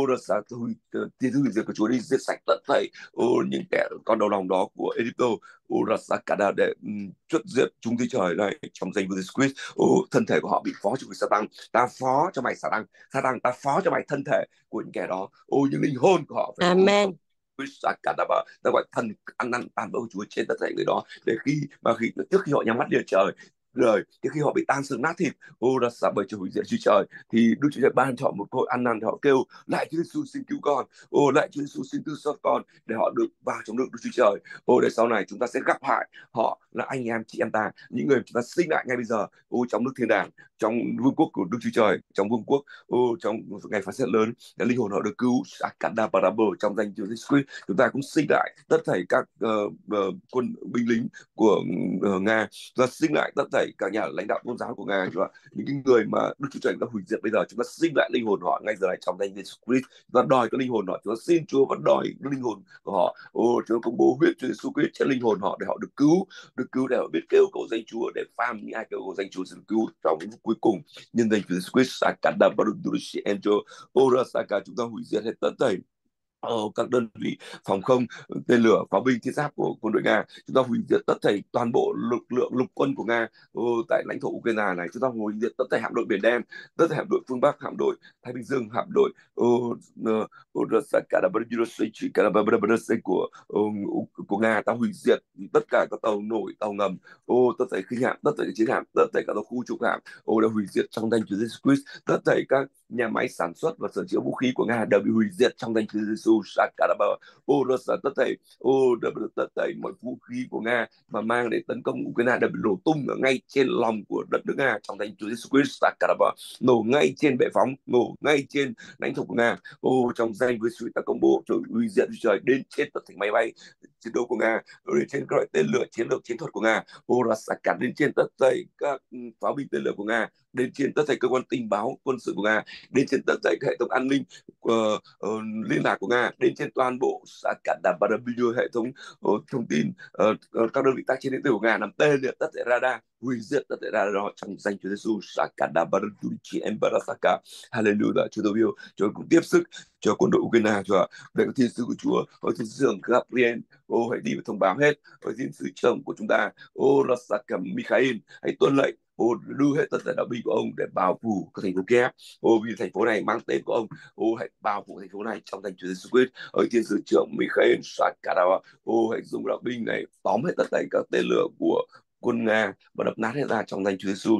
tiên hủy diệt của Chúa đi giết sạch tất thảy những kẻ con đầu lòng đó của Egypto. Sakara, để chuất diệt chúng Chúa Trời này trong danh của Jesus Christ. Thân thể của họ bị phó cho Satan, ta phó cho mày Satan, ta phó cho mày thân thể của những kẻ đó. Những linh hồn của họ phải Amen. ta gọi thần ăn năn tàn bạo của Chúa trên tất thảy người đó, để trước khi họ nhắm mắt lên trời đời, trước khi họ bị tan xương nát thịt, ra xa bởi Chúa hủy diệt Chúa Trời, thì Đức Chúa Trời ban cho họ một cơ hội ăn năn, họ kêu lại Chúa Giêsu xin cứu con, lại Chúa Giêsu xin thương xót con, để họ được vào trong nước Đức Chúa Trời. Để sau này chúng ta sẽ gặp lại họ là anh em chị em ta, những người chúng ta sinh lại ngay bây giờ trong nước thiên đàng, trong vương quốc của Đức Chúa Trời, trong vương quốc trong ngày phán xét lớn, để linh hồn họ được cứu. Trong danh Chúa Jesus Christ, chúng ta cũng sinh lại tất thảy các quân binh lính của Nga, và sinh lại tất thảy các nhà lãnh đạo tôn giáo của Nga, những cái người mà Đức Chúa Trời đã hủy diệt bây giờ, chúng ta sinh lại linh hồn họ ngay giờ này trong danh Jesus Christ. Chúng ta đòi cái linh hồn họ, chúng ta xin Chúa và đòi cái linh hồn của họ. Chúa công bố huyết Chúa Jesus Christ trên linh hồn họ, để họ được cứu để họ biết kêu cầu danh Chúa, để phàm những ai kêu cầu danh Chúa sẽ được cứu trong những cuối cùng. Nhân danh Chúa Jesus Christ, Sakada Barudushi Angel, Orasaka, chúng ta hủy diệt hết tất thảy các đơn vị phòng không, tên lửa, pháo binh, thiết giáp của quân đội Nga. Chúng ta hủy diệt tất thảy toàn bộ lực lượng lục quân của Nga tại lãnh thổ Ukraine này. Chúng ta hủy diệt tất thảy hạm đội Biển Đen, tất thảy hạm đội phương Bắc, hạm đội Thái Bình Dương, hạm đội của Nga. Ta hủy diệt tất cả các tàu nổi, tàu ngầm, tất thảy khinh hạm, tất thảy chiến hạm, tất thảy các tàu khu trục hạm, đã hủy diệt trong danh Chúa Jesus Christ. Tất thảy các nhà máy sản xuất và sửa chữa vũ khí của Nga đều bị hủy diệt trong danh Chúa Giêsu. Tất thảy mọi vũ khí của Nga mà mang để tấn công Ukraine đều bị nổ tung ở ngay trên lòng của đất nước Nga trong danh Chúa Jesus Christ. Nổ ngay trên bệ phóng, nổ ngay trên lãnh thổ của Nga. Trong danh Chúa Jesus ta công bố trời hủy diệt trời đến trên tất thảy máy bay chiến đấu của Nga, đến trên các loại tên lửa chiến lược chiến thuật của Nga, đến trên tất thảy các pháo binh tên lửa của Nga, đến trên tất thảy cơ quan tình báo quân sự của Nga, đến trên tất thảy hệ thống an ninh liên lạc của Nga, đến trên toàn bộ hệ thống thông tin, các đơn vị tác chiến điện tử của Nga, nằm tên liệt tất thảy radar, hủy diệt tất thảy radar đó trong danh Chúa Giêsu. Hallelujah. Chúa tôi yêu, Chúa cũng tiếp sức cho quân đội Ukraine, Chúa, để các thiên sứ của Chúa, thiên sứ trưởng Gabriel, hãy đi và thông báo hết, thiên sứ trưởng của chúng ta, Michael, hãy tuân lệnh, đưa hết tất cả đạo binh của ông để bao phủ các thành phố Kiev. Vì thành phố này mang tên của ông, hãy bao phủ thành phố này trong danh Chúa Jesus Christ. Thiên sứ trưởng Michael Sakarawa, hãy dùng đạo binh này tóm hết tất cả các tên lửa của quân Nga và đập nát hết ra trong danh Chúa Giêsu.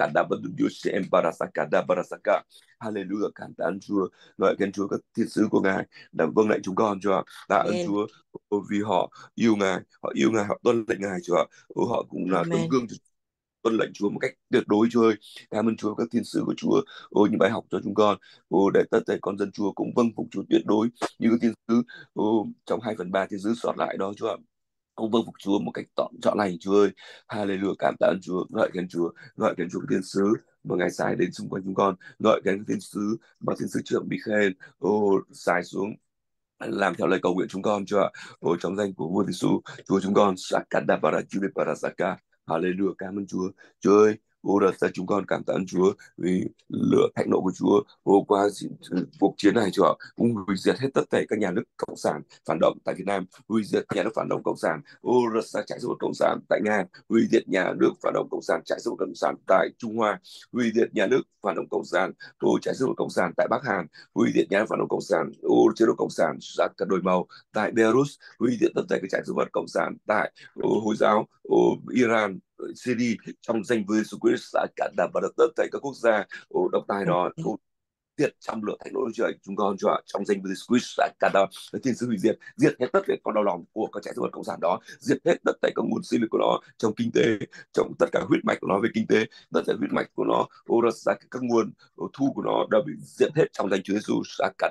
Hallelujah. Cảm tạ ơn Chúa, ngợi khen Chúa, các thiên sứ của Ngài đã vâng lệnh chúng con, Chúa. Tạ ơn Amen. Chúa vì họ yêu Ngài, họ tuân lệnh Ngài, Chúa. Họ cũng là tấm Amen. gương tuân lệnh Chúa một cách tuyệt đối, Chúa ơi. Cảm ơn Chúa các thiên sứ của Chúa, những bài học cho chúng con, để tất cả con dân Chúa cũng vâng phục Chúa tuyệt đối như các thiên sứ trong 2/3 thiên sứ soạn lại đó, Chúa. Ông vâng phục Chúa một cách trọn lành, Chúa ơi. Hallelujah. Cảm tạ ơn Chúa, ngợi khen Chúa, ngợi khen Chúa các thiên sứ mà Ngài sai đến xung quanh chúng con, ngợi khen các thiên sứ mà thiên sứ trưởng Michael sai xuống làm theo lời cầu nguyện chúng con, Chúa. Trong danh của vua Giêsu, Chúa chúng con Hallelujah. Cảm ơn Chúa, Chúa ơi. Đặt ra chúng con cảm tạ ơn Chúa vì lửa thạnh nộ của Chúa qua cuộc chiến này, Chúa, cũng hủy diệt hết tất cả các nhà nước cộng sản phản động tại Việt Nam, hủy diệt nhà nước phản động cộng sản chạy số cộng sản tại Nga, hủy diệt nhà nước phản động cộng sản chạy số cộng sản tại Trung Hoa, hủy diệt nhà nước phản động cộng sản chạy số cộng sản tại Bắc Hàn, hủy diệt nhà nước phản động cộng sản chế độ cộng sản cả đổi màu tại Belarus, hủy diệt tất cả các chạy số vật cộng sản tại Hồi giáo Iran, Syria, trong danh với Jesus Christ. Cả đảm bảo tất cả các quốc gia độc tài đó diệt trong lửa thánh nộ Chúa chúng con Chúa, trong danh Chúa Christ cả đó thiên sứ hủy diệt, diệt hết tất cả con đau lòng của các trại sinh vật cộng sản đó, diệt hết tất cả các nguồn sinh lực của nó trong kinh tế, trong tất cả huyết mạch của nó về kinh tế, tất cả huyết mạch của nó, các nguồn thu của nó đã bị diệt hết trong danh Chúa Giêsu.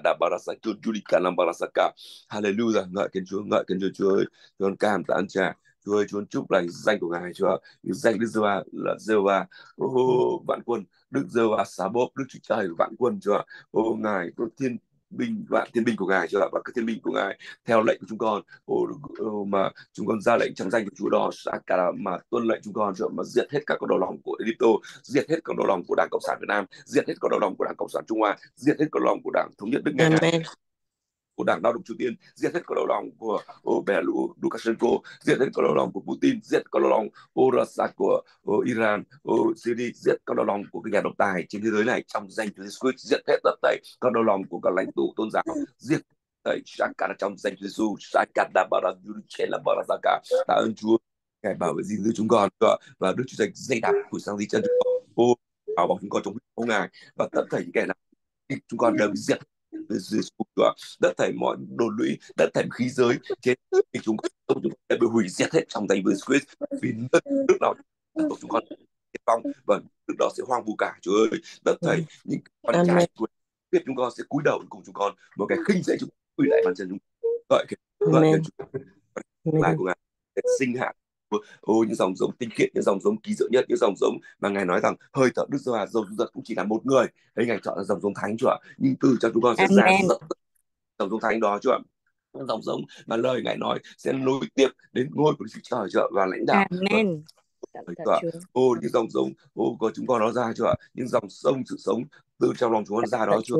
Hallelujah, ngợi khen Chúa, ngợi khen Chúa ơi, Chúa cảm tạ ơn Cha. Chúa ơi, Chúa chúc lành danh của Ngài, Chúa, danh Đức Giê-hô-va là Giê-hô-va vạn quân, Đức Giê-hô-va xá bốp, Đức Chúa Trời vạn quân, Chúa. Ngài có thiên binh của Ngài, Chúa, và các thiên binh của Ngài theo lệnh của chúng con, mà chúng con ra lệnh trong danh của Chúa đó, mà tuân lệnh chúng con, Chúa, mà diệt hết các con đầu lòng của Egypto, diệt hết con đầu lòng của Đảng Cộng sản Việt Nam, diệt hết con đầu lòng của Đảng Cộng sản Trung Hoa, diệt hết con đầu lòng của Đảng Thống nhất Nước Nga, Amen. của Đảng Lao động Triều Tiên, giết hết con đầu lòng của Lukashenko, giết hết con đầu lòng của Putin, giết con đầu lòng Assad của Iran, Syria, giết con đầu lòng của các nhà độc tài trên thế giới này trong danh Chúa Jesus Christ, giết hết tất thảy con đầu lòng của các lãnh tụ tôn giáo, giết thảy Shakara trong danh Chúa Jesus, Shakara bara Yurichela bara Zaka. Tạ ơn Chúa, Ngài bảo vệ gìn giữ chúng con và Đức Chúa Trời dây đạp của sang di chân chúng con, bảo bọc chúng con trong huyết của Ngài, và tất thảy những kẻ nào chúng con đều bị giết tất thảy mọi đồn lũy, tất thảy khí giới trên chúng con đã bị hủy diệt hết trong danh Chúa Christ, vì nước nào của chúng con diệt vong và nước đó sẽ hoang vu cả. Chúa ơi, tất thảy những con trai của biết chúng con sẽ cúi đầu cùng chúng con, một cái khinh dễ chúng quỳ lại bàn chân chúng gợi khen Chúa lại của Ngài sinh hạ những dòng giống tinh khiết, những dòng giống kỳ diệu nhất, những dòng giống mà Ngài nói rằng hơi thở Đức Giê-hô-va cũng chỉ là một người, đấy Ngài chọn là dòng giống thánh, Chúa, nhưng từ cho chúng con sẽ ra rất dòng giống thánh đó, Chúa, dòng giống mà lời Ngài nói sẽ nối tiếp đến ngôi của Đức Chúa Trời, Chúa, và lãnh đạo. Amen. Những dòng giống của chúng con nó ra, Chúa, những dòng sông sự sống từ trong lòng chúng con ra đó, Chúa,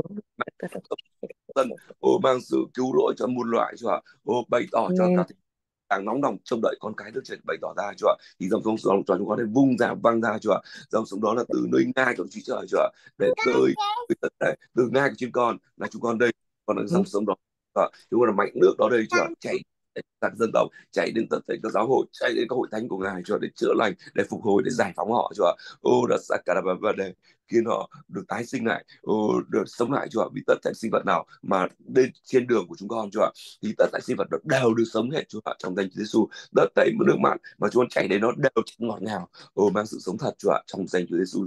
mang sự cứu rỗi cho muôn loại, Chúa, bày tỏ cho các càng nóng lòng trông đợi con cái Đức Trời bày tỏ ra, Chúa, thì dòng sống cho chúng con nên vung ra văng ra, Chúa, dòng sống đó là từ nơi ngai của Chúa Trời, Chúa, để tới từ ngai của chúng con là chúng con đây, còn là dòng sống đó, chúng con là mạch nước đó đây, Chúa, chảy các dân tộc, chạy đến tất cả các giáo hội, chạy đến các hội thánh của Ngài, Chúa, để chữa lành, để phục hồi, để giải phóng họ, Chúa, và để khiến họ được tái sinh lại, được sống lại, Chúa, vì tất cả sinh vật nào mà đến trên đường của chúng con, Chúa, thì tất cả sinh vật đều được sống hết, Chúa, trong danh Chúa Giêsu. Tất cả nước mặn mà Chúa chảy đến nó đều ngọt ngào, mang sự sống thật, Chúa, trong danh Chúa Giêsu.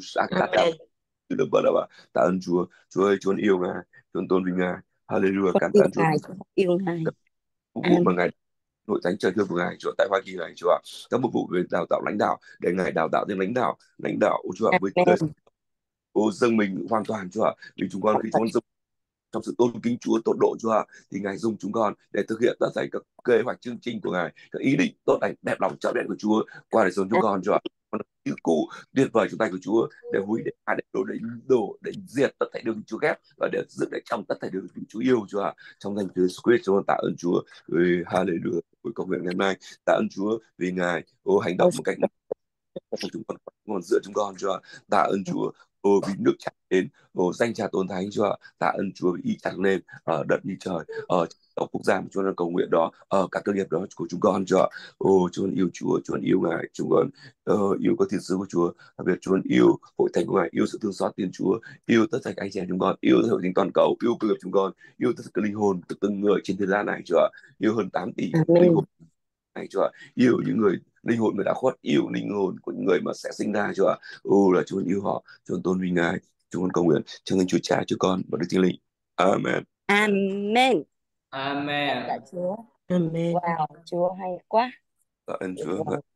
Tạ ơn Chúa, Chúa ơi, Chúa yêu Ngài, Chúa tôn vinh Ngài, Hallelujah, cảm ơn Chúa, yêu Ngài, phục vụ mà Ngài nội thánh trời thương của Ngài, Chúa, tại Hoa Kỳ này, Chúa, các mục vụ về đào tạo lãnh đạo, để Ngài đào tạo thêm lãnh đạo, Chúa, với dâng mình hoàn toàn, Chúa, vì chúng con khi chúng con dâng trong sự tôn kính Chúa, tột độ Chúa, thì Ngài dùng chúng con để thực hiện tất cả các kế hoạch chương trình của Ngài, các ý định tốt lành đẹp lòng trọn vẹn của Chúa qua đời sống chúng con, Chúa, như cũ tuyệt vời trong tay của Chúa, để hủy để đổ để diệt tất thảy đường Chúa ghét, và để dựng để trong tất thảy đường Chúa yêu, Chúa, trong danh Chúa Jesus Christ. Chúng con tạ ơn Chúa, hallelujah, buổi cầu nguyện ngày hôm nay, tạ ơn Chúa vì Ngài hành động một cách chúng con dựa chúng con, Chúa, tạ ơn Chúa vì nước chảy đến, danh Cha tôn thánh, Chúa, tạ ơn Chúa vì ý chặt lên ở đất như trời, ở quốc gia mà chúng con cầu nguyện đó, ở các cơ nghiệp đó của chúng con, Chúa. Chúng con yêu Chúa, chúng con yêu Ngài, chúng con yêu các thiên sứ của Chúa, đặc biệt chúng con yêu hội thánh của Ngài, yêu sự thương xót Thiên Chúa, yêu tất cả anh chị em chúng con, yêu hội thánh toàn cầu, yêu cơ nghiệp chúng con, yêu tất cả linh hồn từ từng người trên thế gian này, Chúa, yêu hơn 8 tỷ linh hồn này, Chúa, yêu những người linh hồn người đã khuất, yêu linh hồn của những người mà sẽ sinh ra, Chúa, là Chúa yêu họ, Chúa tôn vinh Ngài. Chúng con cầu nguyện trong danh Chúa Cha, Chúa Con và Đức Thánh Linh. Amen. Amen. Amen. Tạ Chúa. Amen. Wow, Chúa hay quá. Tạ ơn Chúa.